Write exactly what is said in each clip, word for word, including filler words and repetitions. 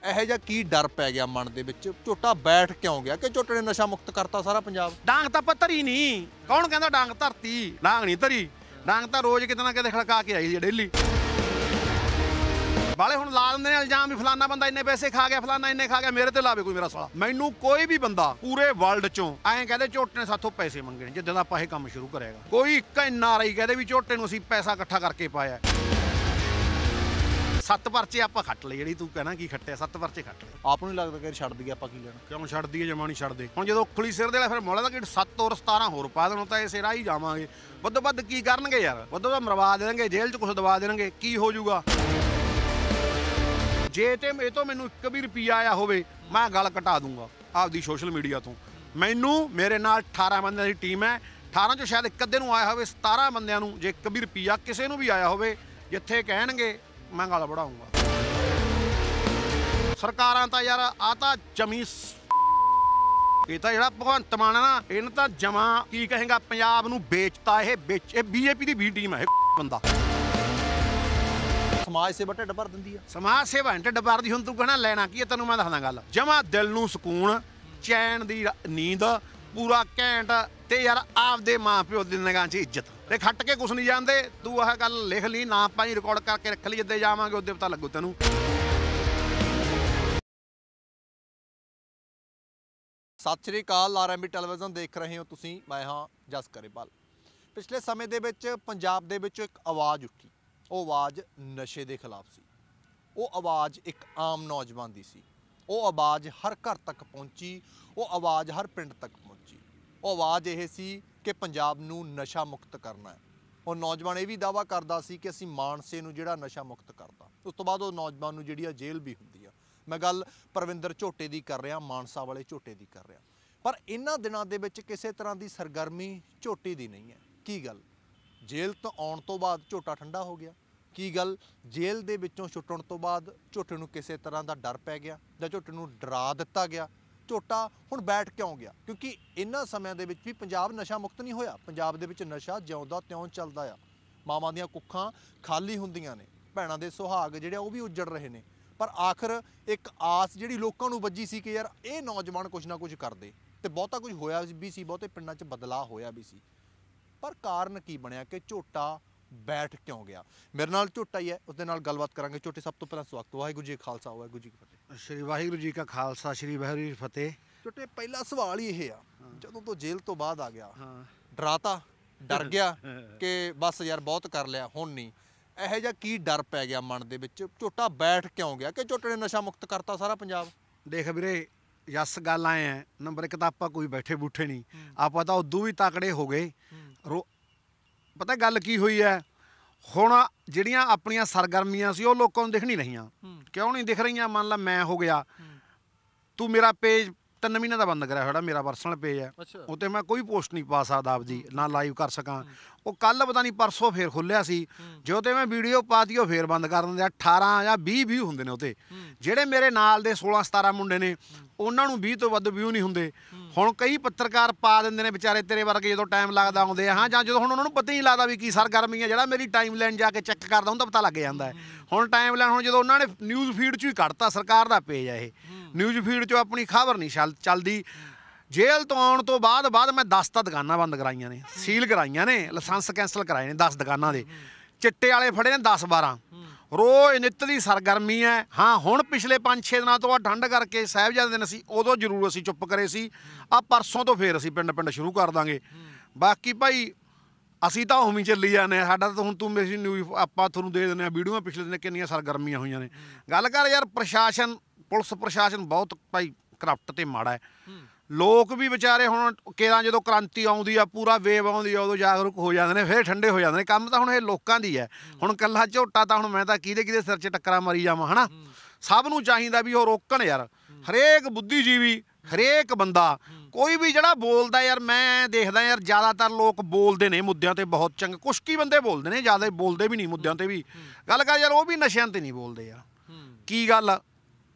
ਇਹੋ ਜਿਹਾ ਕੀ ਡਰ ਪੈ ਗਿਆ ਮਨ ਦੇ ਵਿੱਚ? ਝੋਟਾ ਬੈਠ ਕਿਉਂ ਗਿਆ ਕਿ ਝੋਟੇ ਨੇ ਨਸ਼ਾ ਮੁਕਤ ਕਰਤਾ ਸਾਰਾ ਪੰਜਾਬ? ਡਾਂਗ ਤਾਂ ਪੱਤਰ ਹੀ ਨਹੀਂ। ਕੌਣ ਕਹਿੰਦਾ ਡਾਂਗ ਧਰਤੀ? ਡਾਂਗ ਨਹੀਂ ਧਰੀ, ਡਾਂਗ ਤਾਂ ਰੋਜ਼ ਕਿਤੇ ਨਾ ਕਿਤੇ ਖੜਕਾ ਕੇ ਆਈ ਜੀ ਡੇਲੀ। ਵਾਲੇ ਹੁਣ ਲਾ ਦਿੰਦੇ ਨੇ ਇਲਜ਼ਾਮ ਵੀ ਫਲਾਨਾ ਬੰਦਾ ਇੰਨੇ ਪੈਸੇ ਖਾ ਗਿਆ, ਫਲਾਨਾ ਇੰਨੇ ਖਾ ਗਿਆ। ਮੇਰੇ ਤੇ ਲਾਵੇ ਕੋਈ ਮੇਰਾ ਸਾਲਾ। ਮੈਨੂੰ ਕੋਈ ਵੀ ਬੰਦਾ ਪੂਰੇ ਵਰਲਡ ਚੋਂ ਐਂ ਕਹਦੇ ਝੋਟੇ ਨੇ ਸਾਥੋਂ ਪੈਸੇ ਮੰਗੇ ਨੇ ਜਿੱਦਾਂ ਦਾ ਆਪਾਂ ਇਹ ਕੰਮ ਸ਼ੁਰੂ ਕਰਿਆਗਾ। ਕੋਈ ਇੱਕ ਐਨ ਆਰ ਆਈ ਕਹਦੇ ਵੀ ਝੋਟੇ ਨੂੰ ਅਸੀਂ ਪੈਸਾ ਇਕੱਠਾ ਕਰਕੇ ਪਾਇਆ। ਸੱਤ ਪਰਚੇ ਆਪਾਂ ਖੱਟ ਲਏ। ਜਿਹੜੀ ਤੂੰ ਕਹਿਣਾ ਕੀ ਖੱਟਿਆ, ਸੱਤ ਪਰਚੇ ਖੱਟ ਲਏ। ਆਪ ਨੂੰ ਲੱਗਦਾ ਕਿ ਛੱਡ ਦਈਏ ਆਪਾਂ, ਕੀ ਲੈਣਾ? ਕਿਉਂ ਛੱਡਦੀ ਹੈ? ਜਮਾ ਨਹੀਂ ਛੱਡਦੇ। ਹੁਣ ਜਦੋਂ ਉਖਲੀ ਸਿਰ ਦੇ ਫਿਰ ਮੁੱਲ ਦਾ ਕਿ ਸੱਤ ਔਰ ਸਤਾਰਾਂ ਹੋਰ ਪਾ ਦੇਣ ਤਾਂ ਇਸੇ ਰਾਹ ਹੀ ਜਾਵਾਂਗੇ। ਵੱਧੋ ਵੱਧ ਕੀ ਕਰਨਗੇ ਯਾਰ? ਵੱਧੋ ਵੱਧ ਮਰਵਾ ਦੇਣਗੇ, ਜੇਲ੍ਹ 'ਚ ਕੁਛ ਦਵਾ ਦੇਣਗੇ। ਕੀ ਹੋ ਜਾਊਗਾ ਜੇ ਤੇ ਇਹ ਤੋਂ ਮੈਨੂੰ ਇੱਕ ਵੀ ਰੁਪਈਆ ਆਇਆ ਹੋਵੇ? ਮੈਂ ਗੱਲ ਕਟਾ ਦੂੰਗਾ ਆਪਦੀ ਸੋਸ਼ਲ ਮੀਡੀਆ ਤੋਂ। ਮੈਨੂੰ ਮੇਰੇ ਨਾਲ ਅਠਾਰਾਂ ਬੰਦਿਆਂ ਦੀ ਟੀਮ ਹੈ। ਅਠਾਰਾਂ 'ਚੋਂ ਸ਼ਾਇਦ ਇੱਕ ਅੱਧੇ ਨੂੰ ਆਇਆ ਹੋਵੇ। ਸਤਾਰਾਂ ਬੰਦਿਆਂ ਨੂੰ ਜੇ ਇੱਕ ਵੀ ਰੁਪਈਆ ਕਿਸੇ ਨੂੰ ਵੀ ਆਇਆ ਹੋਵੇ, ਜਿੱਥੇ ਕਹਿਣਗੇ ਮੈਂ ਗੱਲ ਵਧਾਊਂਗਾ। ਸਰਕਾਰਾਂ ਤਾਂ ਯਾਰ ਆ ਤਾਂ ਜਮੀ ਇਹ ਤਾਂ ਜਿਹੜਾ ਭਗਵੰਤ ਮਾਨ ਹੈ ਨਾ, ਇਹਨੇ ਤਾਂ ਜਮਾ ਕੀ ਕਹੇਗਾ ਪੰਜਾਬ ਨੂੰ ਵੇਚਤਾ। ਇਹ ਵੇਚ ਇਹ ਬੀਜੇਪੀ ਦੀ ਵੀ ਟੀਮ ਹੈ ਇਹ ਬੰਦਾ। ਸਮਾਜ ਸੇਵਾ ਢਿੱਡ ਭਰ ਦਿੰਦੀ ਆ। ਸਮਾਜ ਸੇਵਾ ਢਿੱਡ ਭਰਦੀ। ਹੁਣ ਤੂੰ ਕਹਿਣਾ ਲੈਣਾ ਕੀ ਹੈ? ਤੈਨੂੰ ਮੈਂ ਦੱਸਦਾ ਗੱਲ। ਜਮਾ ਦਿਲ ਨੂੰ ਸਕੂਨ, ਚੈਨ ਦੀ ਨੀਂਦ, ਪੂਰਾ ਘੈਂਟ ਤੇ ਯਾਰ ਆਪਦੇ ਮਾਂ ਪਿਓ ਦੀ ਨਿਗਾਹ 'ਚ ਇੱਜ਼ਤ ਤੇ ਖੱਟ ਕੇ ਕੁਛ ਨਹੀਂ ਜਾਂਦੇ। ਤੂੰ ਆਹ ਗੱਲ ਲਿਖ ਲਈ ਨਾ, ਆਪਾਂ ਹੀ ਰਿਕਾਰਡ ਕਰਕੇ ਰੱਖ ਲਈ। ਜਿੱਦੇ ਜਾਵਾਂਗੇ ਉਹਦੇ ਪਤਾ ਲੱਗੂ ਤੈਨੂੰ। ਸਤਿ ਸ਼੍ਰੀ ਅਕਾਲ। ਆਰ ਐਮ ਬੀ ਟੈਲੀਵਿਜ਼ਨ ਦੇਖ ਰਹੇ ਹੋ ਤੁਸੀਂ। ਮੈਂ ਹਾਂ ਜਸ ਕਰੇਵਾਲ। ਪਿਛਲੇ ਸਮੇਂ ਦੇ ਵਿੱਚ ਪੰਜਾਬ ਦੇ ਵਿੱਚ ਇੱਕ ਆਵਾਜ਼ ਉੱਠੀ। ਉਹ ਆਵਾਜ਼ ਨਸ਼ੇ ਦੇ ਖਿਲਾਫ ਸੀ। ਉਹ ਆਵਾਜ਼ ਇੱਕ ਆਮ ਨੌਜਵਾਨ ਦੀ ਸੀ। ਉਹ ਆਵਾਜ਼ ਹਰ ਘਰ ਤੱਕ ਪਹੁੰਚੀ। ਉਹ ਆਵਾਜ਼ ਹਰ ਪਿੰਡ ਤੱਕ ਪਹੁੰਚੀ। ਉਹ ਆਵਾਜ਼ ਇਹ ਸੀ ਕਿ ਪੰਜਾਬ ਨੂੰ ਨਸ਼ਾ ਮੁਕਤ ਕਰਨਾ ਹੈ। ਉਹ ਨੌਜਵਾਨ ਇਹ ਵੀ ਦਾਅਵਾ ਕਰਦਾ ਸੀ ਕਿ ਅਸੀਂ ਮਾਨਸੇ ਨੂੰ ਜਿਹੜਾ ਨਸ਼ਾ ਮੁਕਤ ਕਰਤਾ। ਉਸ ਤੋਂ ਬਾਅਦ ਉਹ ਨੌਜਵਾਨ ਨੂੰ ਜਿਹੜੀ ਆ ਜੇਲ੍ਹ ਵੀ ਹੁੰਦੀ ਆ। ਮੈਂ ਗੱਲ ਪਰਵਿੰਦਰ ਝੋਟੇ ਦੀ ਕਰ ਰਿਹਾ, ਮਾਨਸਾ ਵਾਲੇ ਝੋਟੇ ਦੀ ਕਰ ਰਿਹਾ। ਪਰ ਇਹਨਾਂ ਦਿਨਾਂ ਦੇ ਵਿੱਚ ਕਿਸੇ ਤਰ੍ਹਾਂ ਦੀ ਸਰਗਰਮੀ ਝੋਟੇ ਦੀ ਨਹੀਂ ਹੈ। ਕੀ ਗੱਲ ਜੇਲ੍ਹ ਤੋਂ ਆਉਣ ਤੋਂ ਬਾਅਦ ਝੋਟਾ ਠੰਡਾ ਹੋ ਗਿਆ? ਕੀ ਗੱਲ ਜੇਲ੍ਹ ਦੇ ਵਿੱਚੋਂ ਛੁੱਟਣ ਤੋਂ ਬਾਅਦ ਝੋਟੇ ਨੂੰ ਕਿਸੇ ਤਰ੍ਹਾਂ ਦਾ ਡਰ ਪੈ ਗਿਆ ਜਾਂ ਝੋਟੇ ਨੂੰ ਡਰਾ ਦਿੱਤਾ ਗਿਆ? ਝੋਟਾ ਹੁਣ ਬੈਠ ਕਿਉਂ ਗਿਆ? ਕਿਉਂਕਿ ਇਹਨਾਂ ਸਮਿਆਂ ਦੇ ਵਿੱਚ ਵੀ ਪੰਜਾਬ ਨਸ਼ਾ ਮੁਕਤ ਨਹੀਂ ਹੋਇਆ। ਪੰਜਾਬ ਦੇ ਵਿੱਚ ਨਸ਼ਾ ਜਿਉਂਦਾ ਤਿਉਂ ਚੱਲਦਾ ਆ। ਮਾਵਾਂ ਦੀਆਂ ਕੁੱਖਾਂ ਖਾਲੀ ਹੁੰਦੀਆਂ ਨੇ, ਭੈਣਾਂ ਦੇ ਸੁਹਾਗ ਜਿਹੜੇ ਉਹ ਵੀ ਉੱਜੜ ਰਹੇ ਨੇ। ਪਰ ਆਖਰ ਇੱਕ ਆਸ ਜਿਹੜੀ ਲੋਕਾਂ ਨੂੰ ਵੱਜੀ ਸੀ ਕਿ ਯਾਰ ਇਹ ਨੌਜਵਾਨ ਕੁਛ ਨਾ ਕੁਛ ਕਰਦੇ, ਤੇ ਬਹੁਤਾ ਕੁਝ ਹੋਇਆ ਵੀ ਸੀ। ਬਹੁਤੇ ਪਿੰਡਾਂ 'ਚ ਬਦਲਾਅ ਹੋਇਆ ਵੀ ਸੀ। ਪਰ ਕਾਰਨ ਕੀ ਬਣਿਆ ਕਿ ਝੋਟਾ ਬੈਠ ਕਿਉਂ ਗਿਆ? ਮੇਰੇ ਨਾਲ ਝੋਟਾ ਹੀ ਹੈ, ਉਸਦੇ ਨਾਲ ਗੱਲਬਾਤ ਕਰਾਂਗੇ। ਝੋਟੇ ਸਭ ਤੋਂ ਪਹਿਲਾਂ ਸਵਾਗਤ। ਵਾਹਿਗੁਰੂ ਜੀ ਕਾ ਖਾਲਸਾ, ਵਾਹਿਗੁਰੂ ਜੀ ਕੀ ਫਤਿਹ। ਸ਼੍ਰੀ ਵਾਹਿਗੁਰੂ ਜੀ ਕਾ ਖਾਲਸਾ, ਸ਼੍ਰੀ ਵਾਹਿਗੁਰੂ ਜੀ ਕੀ ਫਤਿਹ। ਝੋਟੇ ਪਹਿਲਾ ਸਵਾਲ ਹੀ ਇਹ ਆ, ਜਦੋਂ ਤੋਂ ਜੇਲ੍ਹ ਤੋਂ ਬਾਅਦ ਆ ਗਿਆ, ਹਾਂ, ਡਰਾਤਾ, ਡਰ ਗਿਆ ਕਿ ਬਸ ਯਾਰ ਬਹੁਤ ਕਰ ਲਿਆ, ਹੁਣ ਨਹੀਂ। ਇਹੋ ਜਿਹਾ ਕੀ ਡਰ ਪੈ ਗਿਆ ਮਨ ਦੇ ਵਿੱਚ? ਝੋਟਾ ਬੈਠ ਕਿਉਂ ਗਿਆ ਕਿ ਝੋਟੇ ਨੇ ਨਸ਼ਾ ਮੁਕਤ ਕਰਤਾ ਸਾਰਾ ਪੰਜਾਬ? ਦੇਖ ਵੀਰੇ, ਜੱਸ ਗੱਲ ਆਏ ਆ। ਨੰਬਰ ਇੱਕ ਤਾਂ ਆਪਾਂ ਕੋਈ ਬੈਠੇ ਬੂਠੇ ਨਹੀਂ। ਆਪਾਂ ਤਾਂ ਉਦੋਂ ਵੀ ਤਕੜੇ ਹੋ ਗਏ। ਰੋ ਪਤਾ ਗੱਲ ਕੀ ਹੋਈ ਹੈ? ਹੁਣ ਜਿਹੜੀਆਂ ਆਪਣੀਆਂ ਸਰਗਰਮੀਆਂ ਸੀ ਉਹ ਲੋਕਾਂ ਨੂੰ ਦਿਖ ਨਹੀਂ ਰਹੀਆਂ। ਕਿਉਂ ਨਹੀਂ ਦਿਖ ਰਹੀਆਂ? ਮੰਨ ਲਾ ਮੈਂ ਹੋ ਗਿਆ, ਤੂੰ ਮੇਰਾ ਪੇਜ ਤਿੰਨ ਮਹੀਨੇ ਦਾ ਬੰਦ ਕਰਿਆ ਹੋਇਆ। ਮੇਰਾ ਪਰਸਨਲ ਪੇਜ ਹੈ, ਉੱਤੇ ਮੈਂ ਕੋਈ ਪੋਸਟ ਨਹੀਂ ਪਾ ਸਕਦਾ ਆਪਦੀ, ਨਾ ਲਾਈਵ ਕਰ ਸਕਾਂ। ਉਹ ਕੱਲ ਪਤਾ ਨਹੀਂ ਪਰਸੋਂ ਫੇਰ ਖੁੱਲਿਆ ਸੀ। ਜੋ ਤੇ ਮੈਂ ਵੀਡੀਓ ਪਾਤੀ ਉਹ ਫੇਰ ਬੰਦ ਕਰ ਦਿੰਦੇ ਆ। ਅਠਾਰਾਂ ਜਾਂ ਵੀਹ ਵਿਊ ਹੁੰਦੇ ਨੇ ਉਹਤੇ। ਜਿਹੜੇ ਮੇਰੇ ਨਾਲ ਦੇ ਸੋਲਾਂ ਸਤਾਰਾਂ ਮੁੰਡੇ ਨੇ ਉਹਨਾਂ ਨੂੰ ਵੀਹ ਤੋਂ ਵੱਧ ਵਿਊ ਨਹੀਂ ਹੁੰਦੇ। ਹੁਣ ਕਈ ਪੱਤਰਕਾਰ ਪਾ ਦਿੰਦੇ ਨੇ ਵਿਚਾਰੇ ਤੇਰੇ ਵਰਗੇ, ਜਦੋਂ ਟਾਈਮ ਲੱਗਦਾ ਆਉਂਦੇ ਆ। ਹਾਂ, ਜਾਂ ਜਦੋਂ ਹੁਣ ਉਹਨਾਂ ਨੂੰ ਪਤਾ ਹੀ ਨਹੀਂ ਲੱਗਦਾ ਵੀ ਕੀ ਸਰਗਰਮੀ ਆ। ਜਿਹੜਾ ਮੇਰੀ ਟਾਈਮ ਲਾਈਨ ਜਾ ਕੇ ਚੈੱਕ ਕਰਦਾ ਹੁੰਦਾ ਪਤਾ ਲੱਗ ਜਾਂਦਾ ਹੈ। ਹੁਣ ਟਾਈਮ ਲਾਈਨ ਹੁਣ ਜਦੋਂ ਉਹਨਾਂ ਨੇ ਨਿਊਜ਼ ਫੀਡ 'ਚੋਂ ਹੀ ਕੱਢਤਾ, ਸਰਕਾਰ ਦਾ ਪੇਜ ਆ ਇਹ, ਨਿਊਜ਼ ਫੀਡ 'ਚੋਂ ਆਪਣੀ ਖਬਰ ਨਹੀਂ ਚੱਲ ਚੱਲਦੀ। ਜੇਲ੍ਹ ਤੋਂ ਆਉਣ ਤੋਂ ਬਾਅਦ ਬਾਅਦ ਮੈਂ ਦਸ ਤਾਂ ਦੁਕਾਨਾਂ ਬੰਦ ਕਰਾਈਆਂ ਨੇ, ਸੀਲ ਕਰਾਈਆਂ ਨੇ, ਲਾਇਸੈਂਸ ਕੈਂਸਲ ਕਰਾਏ ਨੇ ਦਸ ਦੁਕਾਨਾਂ ਦੇ। ਚਿੱਟੇ ਵਾਲੇ ਫੜੇ ਨੇ ਦਸ ਬਾਰਾਂ। ਰੋਜ਼ ਨਿੱਤ ਦੀ ਸਰਗਰਮੀ ਹੈ। ਹਾਂ, ਹੁਣ ਪਿਛਲੇ ਪੰਜ ਛੇ ਦਿਨਾਂ ਤੋਂ ਆ ਠੰਡ ਕਰਕੇ ਸਾਹਿਬਜ਼ਾਦੇ ਦਿਨ ਸੀ, ਉਦੋਂ ਜ਼ਰੂਰ ਅਸੀਂ ਚੁੱਪ ਕਰੇ ਸੀ। ਆ ਪਰਸੋਂ ਤੋਂ ਫੇਰ ਅਸੀਂ ਪਿੰਡ ਪਿੰਡ ਸ਼ੁਰੂ ਕਰ ਦਾਂਗੇ। ਬਾਕੀ ਭਾਈ ਅਸੀਂ ਤਾਂ ਉਵੇਂ ਚੱਲੀ ਜਾਂਦੇ ਹਾਂ। ਸਾਡਾ ਤਾਂ ਹੁਣ ਤੂੰ ਮੇਰੀ ਨਿਊਜ਼ ਆਪਾਂ ਤੁਹਾਨੂੰ ਦੇ ਦਿੰਦੇ ਹਾਂ ਵੀਡੀਓ। ਪਿਛਲੇ ਦਿਨ ਕਿੰਨੀਆਂ ਸਰਗਰਮੀਆਂ ਹੋਈਆਂ ਨੇ। ਗੱਲ ਕਰ ਯਾਰ, ਪ੍ਰਸ਼ਾਸਨ, ਪੁਲਿਸ ਪ੍ਰਸ਼ਾਸਨ ਬਹੁਤ ਭਾਈ ਕਰਪਟ ਤੇ ਮਾੜਾ ਹੈ। ਲੋਕ ਵੀ ਵਿਚਾਰੇ ਹੁਣ ਕੇਰਾਂ ਜਦੋਂ ਕ੍ਰਾਂਤੀ ਆਉਂਦੀ ਆ, ਪੂਰਾ ਵੇਵ ਆਉਂਦੀ ਆ, ਉਦੋਂ ਜਾਗਰੂਕ ਹੋ ਜਾਂਦੇ ਨੇ, ਫਿਰ ਠੰਡੇ ਹੋ ਜਾਂਦੇ ਨੇ। ਕੰਮ ਤਾਂ ਹੁਣ ਇਹ ਲੋਕਾਂ ਦੀ ਹੈ। ਹੁਣ ਕੱਲਾ ਝੋਟਾ ਤਾਂ ਹੁਣ ਮੈਂ ਤਾਂ ਕਿਹਦੇ ਕਿਹਦੇ ਸਿਰ 'ਚ ਟੱਕਰਾਂ ਮਾਰੀ ਜਾਵਾਂ, ਹੈ ਨਾ। ਸਭ ਨੂੰ ਚਾਹੀਦਾ ਵੀ ਉਹ ਰੋਕਣ ਯਾਰ। ਹਰੇਕ ਬੁੱਧੀਜੀਵੀ, ਹਰੇਕ ਬੰਦਾ, ਕੋਈ ਵੀ ਜਿਹੜਾ ਬੋਲਦਾ ਯਾਰ, ਮੈਂ ਦੇਖਦਾ ਯਾਰ ਜ਼ਿਆਦਾਤਰ ਲੋਕ ਬੋਲਦੇ ਨੇ ਮੁੱਦਿਆਂ ਤੇ ਬਹੁਤ ਚੰਗੇ। ਕੁਛ ਕੀ ਬੰਦੇ ਬੋਲਦੇ ਨੇ, ਜ਼ਿਆਦਾ ਬੋਲਦੇ ਵੀ ਨਹੀਂ ਮੁੱਦਿਆਂ ਤੇ ਵੀ। ਗੱਲ ਕਰ ਯਾਰ, ਉਹ ਵੀ ਨਸ਼ਿਆਂ ਤੇ ਨਹੀਂ ਬੋਲਦੇ ਯਾਰ। ਕੀ ਗੱਲ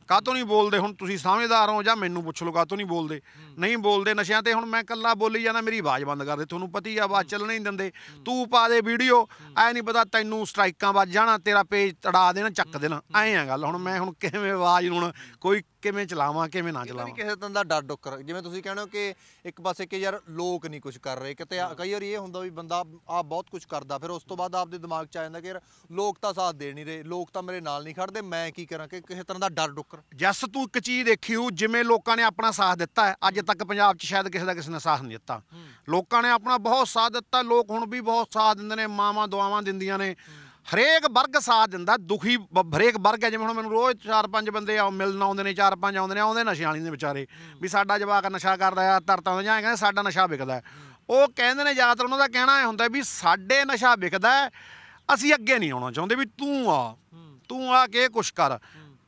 ਕਾਹਤੋਂ ਨਹੀਂ ਬੋਲਦੇ ਹੁਣ ਤੁਸੀਂ ਸਮਝਦਾਰ ਹੋ ਜਾਂ ਮੈਨੂੰ ਪੁੱਛ ਲਓ ਕਾਹਤੋਂ ਨਹੀਂ ਬੋਲਦੇ ਨਹੀਂ ਬੋਲਦੇ ਨਸ਼ਿਆਂ ਤੇ ਹੁਣ ਮੈਂ ਇਕੱਲਾ ਬੋਲੀ ਜਾਂਦਾ ਮੇਰੀ ਆਵਾਜ਼ ਬੰਦ ਕਰ ਦੇ ਤੁਹਾਨੂੰ ਪਤਾ ਹੀ ਆ ਆਵਾਜ਼ ਚੱਲਣ ਨਹੀਂ ਦਿੰਦੇ ਤੂੰ ਪਾ ਦੇ ਵੀਡੀਓ ਐ ਨਹੀਂ ਪਤਾ ਤੈਨੂੰ ਸਟ੍ਰਾਈਕਾਂ ਵੱਜ ਜਾਣਾ ਤੇਰਾ ਪੇਜ ਤੜਾ ਦੇਣਾ ਚੱਕ ਦੇਣਾ ਐਂ ਆ ਗੱਲ ਹੁਣ ਮੈਂ ਹੁਣ ਕਿਵੇਂ ਆਵਾਜ਼ ਹੁਣ ਕੋਈ ਕਿਵੇਂ ਚਲਾਵਾਂ ਕਿਵੇਂ ਨਾ ਚਲਾਵਾਂ ਕਿਸੇ ਤਰ੍ਹਾਂ ਦਾ ਡਰ ਡੁੱਕਰ ਜਿਵੇਂ ਤੁਸੀਂ ਕਹਿੰਦੇ ਹੋ ਕਿ ਇੱਕ ਪਾਸੇ ਕਿ ਯਾਰ ਲੋਕ ਨਹੀਂ ਕੁਝ ਕਰ ਰਹੇ ਕਿਤੇ ਕਈ ਵਾਰੀ ਇਹ ਹੁੰਦਾ ਵੀ ਬੰਦਾ ਆ ਬਹੁਤ ਕੁਝ ਕਰਦਾ ਫਿਰ ਉਸ ਤੋਂ ਬਾਅਦ ਆਪਦੇ ਦਿਮਾਗ 'ਚ ਆ ਜਾਂਦਾ ਕਿ ਯਾਰ ਲੋਕ ਤਾਂ ਸਾਥ ਦੇ ਨਹੀਂ ਰਹੇ ਲੋਕ ਤਾਂ ਮੇਰੇ ਨਾਲ ਨਹੀਂ ਖੜਦੇ ਮੈਂ ਕੀ ਕਰਾਂ ਕਿ ਕਿਸੇ ਤਰ੍ਹਾਂ ਦਾ ਡਰ ਡੁੱਕਰ ਜਸ ਤੂੰ ਇੱਕ ਚੀਜ਼ ਦੇਖੀ ਹੋ ਜਿਵੇਂ ਲੋਕਾਂ ਨੇ ਆਪਣਾ ਸਾਥ ਦਿੱਤਾ ਹੈ ਅੱਜ ਤੱਕ ਪੰਜਾਬ 'ਚ ਸ਼ਾਇਦ ਕਿਸੇ ਦਾ ਕਿਸੇ ਨੇ ਸਾਥ ਨਹੀਂ ਦਿੱਤਾ ਲੋਕਾਂ ਨੇ ਆਪਣਾ ਬਹੁਤ ਸਾਥ ਦਿੱਤਾ ਲੋਕ ਹੁਣ ਵੀ ਬਹੁਤ ਸਾਥ ਦਿੰਦੇ ਨੇ ਮਾਵਾਂ ਦੁਆਵਾਂ ਦਿੰਦੀਆਂ ਨੇ ਹਰੇਕ ਵਰਗ ਸਾਥ ਦਿੰਦਾ ਦੁਖੀ ਹਰੇਕ ਵਰਗ ਹੈ ਜਿਵੇਂ ਹੁਣ ਮੈਨੂੰ ਰੋਜ਼ ਚਾਰ ਪੰਜ ਬੰਦੇ ਆ ਮਿਲਣ ਆਉਂਦੇ ਨੇ ਚਾਰ ਪੰਜ ਆਉਂਦੇ ਨੇ ਆਉਂਦੇ ਨਸ਼ਿਆਂ ਵਾਲੀ ਨੇ ਵਿਚਾਰੇ ਵੀ ਸਾਡਾ ਜਵਾਕ ਨਸ਼ਾ ਕਰਦਾ ਆ ਤਰਤਾਂ ਜਾਂ ਕਹਿੰਦੇ ਸਾਡਾ ਨਸ਼ਾ ਵਿਕਦਾ ਉਹ ਕਹਿੰਦੇ ਨੇ ਜ਼ਿਆਦਾਤਰ ਉਹਨਾਂ ਦਾ ਕਹਿਣਾ ਇਹ ਹੁੰਦਾ ਵੀ ਸਾਡੇ ਨਸ਼ਾ ਵਿਕਦਾ ਅਸੀਂ ਅੱਗੇ ਨਹੀਂ ਆਉਣਾ ਚਾਹੁੰਦੇ ਵੀ ਤੂੰ ਆ ਤੂੰ ਆ ਕੇ ਕੁਛ ਕਰ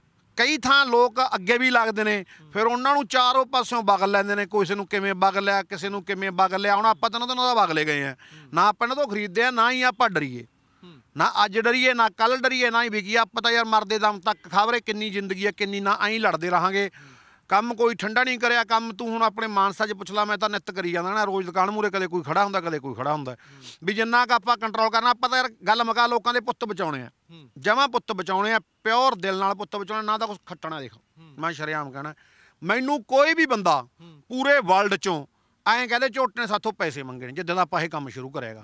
ਕਈ ਥਾਂ ਲੋਕ ਅੱਗੇ ਵੀ ਲੱਗਦੇ ਨੇ ਫਿਰ ਉਹਨਾਂ ਨੂੰ ਚਾਰੋਂ ਪਾਸਿਓਂ ਬਗਲ ਲੈਂਦੇ ਨੇ ਕਿਸੇ ਨੂੰ ਕਿਵੇਂ ਬਗਲ ਲਿਆ ਕਿਸੇ ਨੂੰ ਕਿਵੇਂ ਬਗਲ ਲਿਆ ਹੁਣ ਆਪਾਂ ਤਾਂ ਉਹਨਾਂ ਦਾ ਬਗਲੇ ਗਏ ਆ ਨਾ ਆਪਾਂ ਇਹਨਾਂ ਤੋਂ ਖਰੀਦਦੇ ਆ ਨਾ ਹੀ ਆਪਾਂ ਡਰੀਏ ਨਾ ਅੱਜ ਡਰੀਏ ਨਾ ਕੱਲ ਡਰੀਏ ਨਾ ਹੀ ਵਿਕੀ ਆਪਾਂ ਤਾਂ ਯਾਰ ਮਰਦੇ ਦਮ ਤੱਕ ਖਬਰੇ ਕਿੰਨੀ ਜ਼ਿੰਦਗੀ ਆ ਕਿੰਨੀ ਨਾ ਐਂ ਲੜਦੇ ਰਹਾਂਗੇ ਕੰਮ ਕੋਈ ਠੰਡਾ ਨਹੀਂ ਕਰਿਆ ਕੰਮ ਤੂੰ ਹੁਣ ਆਪਣੇ ਮਾਨਸਾ 'ਚ ਪੁੱਛ ਲਾ ਮੈਂ ਤਾਂ ਨਿੱਤ ਕਰੀ ਜਾਂਦਾ ਨਾ ਰੋਜ਼ ਦੁਕਾਨ ਮੂਹਰੇ ਕਦੇ ਕੋਈ ਖੜਾ ਹੁੰਦਾ ਕਦੇ ਕੋਈ ਖੜਾ ਹੁੰਦਾ ਵੀ ਜਿੰਨਾ ਕੁ ਆਪਾਂ ਕੰਟਰੋਲ ਕਰਨਾ ਆਪਾਂ ਤਾਂ ਯਾਰ ਗੱਲ ਮੁਕਾ ਲੋਕਾਂ ਦੇ ਪੁੱਤ ਬਚਾਉਣੇ ਆ ਜਮਾਂ ਪੁੱਤ ਬਚਾਉਣੇ ਆ ਪਿਓਰ ਦਿਲ ਨਾਲ ਪੁੱਤ ਬਚਾਉਣੇ ਨਾ ਤਾਂ ਕੁਛ ਖੱਟਣਾ ਦੇਖ ਮੈਂ ਸ਼ਰੇਆਮ ਕਹਿਣਾ ਮੈਨੂੰ ਕੋਈ ਵੀ ਬੰਦਾ ਪੂਰੇ ਵਰਲਡ 'ਚੋਂ ਐਂ ਕਹਿੰਦੇ ਝੋਟੇ ਨੇ ਸਾਥੋਂ ਪੈਸੇ ਮੰਗੇ ਨੇ ਜਿੱਦਾਂ ਦਾ ਆਪਾਂ ਇਹ ਕੰਮ ਸ਼ੁਰੂ ਕਰਿਆਗਾ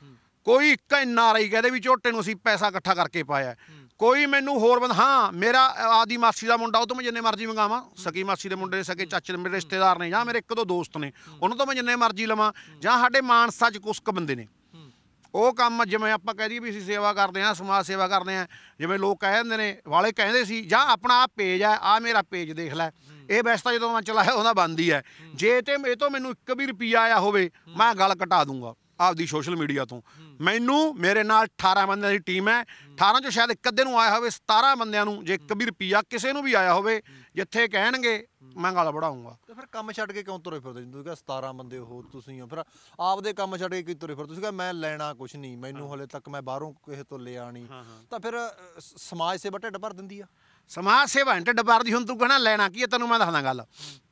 ਕੋਈ ਇੱਕ ਐਨ ਆਰ ਆਈ ਕਹਦੇ ਵੀ ਝੋਟੇ ਨੂੰ ਅਸੀਂ ਪੈਸਾ ਇਕੱਠਾ ਕਰਕੇ ਪਾਇਆ ਕੋਈ ਮੈਨੂੰ ਹੋਰ ਬੰਦਾ ਹਾਂ ਮੇਰਾ ਆਦੀ ਮਾਸੀ ਦਾ ਮੁੰਡਾ ਉਹ ਤੋਂ ਮੈਂ ਜਿੰਨੇ ਮਰਜ਼ੀ ਮੰਗਾਵਾਂ ਸਕੀ ਮਾਸੀ ਦੇ ਮੁੰਡੇ ਸਕੇ ਚਾਚੇ ਦੇ ਮੇਰੇ ਰਿਸ਼ਤੇਦਾਰ ਨੇ ਜਾਂ ਮੇਰੇ ਇੱਕ ਦੋ ਦੋਸਤ ਨੇ ਉਹਨਾਂ ਤੋਂ ਮੈਂ ਜਿੰਨੇ ਮਰਜ਼ੀ ਲਵਾਂ ਜਾਂ ਸਾਡੇ ਮਾਨਸਾ 'ਚ ਕੁਛ ਕੁ ਬੰਦੇ ਨੇ ਉਹ ਕੰਮ ਜਿਵੇਂ ਆਪਾਂ ਕਹਿ ਦਈਏ ਵੀ ਅਸੀਂ ਸੇਵਾ ਕਰਦੇ ਹਾਂ ਸਮਾਜ ਸੇਵਾ ਕਰਦੇ ਹਾਂ ਜਿਵੇਂ ਲੋਕ ਕਹਿ ਦਿੰਦੇ ਨੇ ਵਾਲੇ ਕਹਿੰਦੇ ਸੀ ਜਾਂ ਆਪਣਾ ਆਹ ਪੇਜ ਹੈ ਆਹ ਮੇਰਾ ਪੇਜ ਦੇਖ ਲੈ ਇਹ ਵੈਸੇ ਤਾਂ ਜਦੋਂ ਮੈਂ ਚਲਾਇਆ ਉਹਦਾ ਬੰਦ ਹੀ ਹੈ ਜੇ ਤੇ ਇਹ ਤੋਂ ਮੈਨੂੰ ਇੱਕ ਵੀ ਰੁਪਈਆ ਆਇਆ ਹੋਵੇ ਮੈਂ ਗੱਲ ਕਟਾ ਦੂੰਗਾ ਆਪਦੀ ਸੋਸ਼ਲ ਮੀਡੀਆ ਤੋਂ ਮੈਨੂੰ ਮੇਰੇ ਨਾਲ ਅਠਾਰਾਂ ਬੰਦਿਆਂ ਦੀ ਟੀਮ ਹੈ ਅਠਾਰਾਂ 'ਚੋਂ ਸ਼ਾਇਦ ਇੱਕ ਅੱਧੇ ਨੂੰ ਆਇਆ ਹੋਵੇ ਸਤਾਰਾਂ ਬੰਦਿਆਂ ਨੂੰ ਜੇ ਇੱਕ ਵੀ ਰੁਪਈਆ ਕਿਸੇ ਨੂੰ ਵੀ ਆਇਆ ਹੋਵੇ ਜਿੱਥੇ ਕਹਿਣਗੇ ਮੈਂ ਗੱਲ ਵਧਾਊਂਗਾ ਤੇ ਫਿਰ ਕੰਮ ਛੱਡ ਕੇ ਕਿਉਂ ਤੁਰੇ ਫਿਰਦੇ ਤੁਸੀਂ ਕਿਹਾ ਸਤਾਰਾਂ ਬੰਦੇ ਹੋ ਤੁਸੀਂ ਫਿਰ ਆਪਦੇ ਕੰਮ ਛੱਡ ਕੇ ਕੀ ਤੁਰੇ ਫਿਰ ਤੁਸੀਂ ਕਿਹਾ ਮੈਂ ਲੈਣਾ ਕੁਛ ਨਹੀਂ ਮੈਨੂੰ ਹਲੇ ਤੱਕ ਮੈਂ ਬਾਹਰੋਂ ਕਿਸੇ ਤੋਂ ਲਿਆ ਨਹੀਂ ਤਾਂ ਫਿਰ ਸਮਾਜ ਸੇਵਾ ਢਿੱਡ ਭਰ ਦਿੰਦੀ ਆ ਸਮਾਜ ਸੇਵਾ ਢਿੱਡ ਭਰਦੀ ਹੁਣ ਤੂੰ ਕਹਿਣਾ ਲੈਣਾ ਕੀ ਹੈ ਤੈਨੂੰ ਮੈਂ ਦੱਸਦਾ ਗੱਲ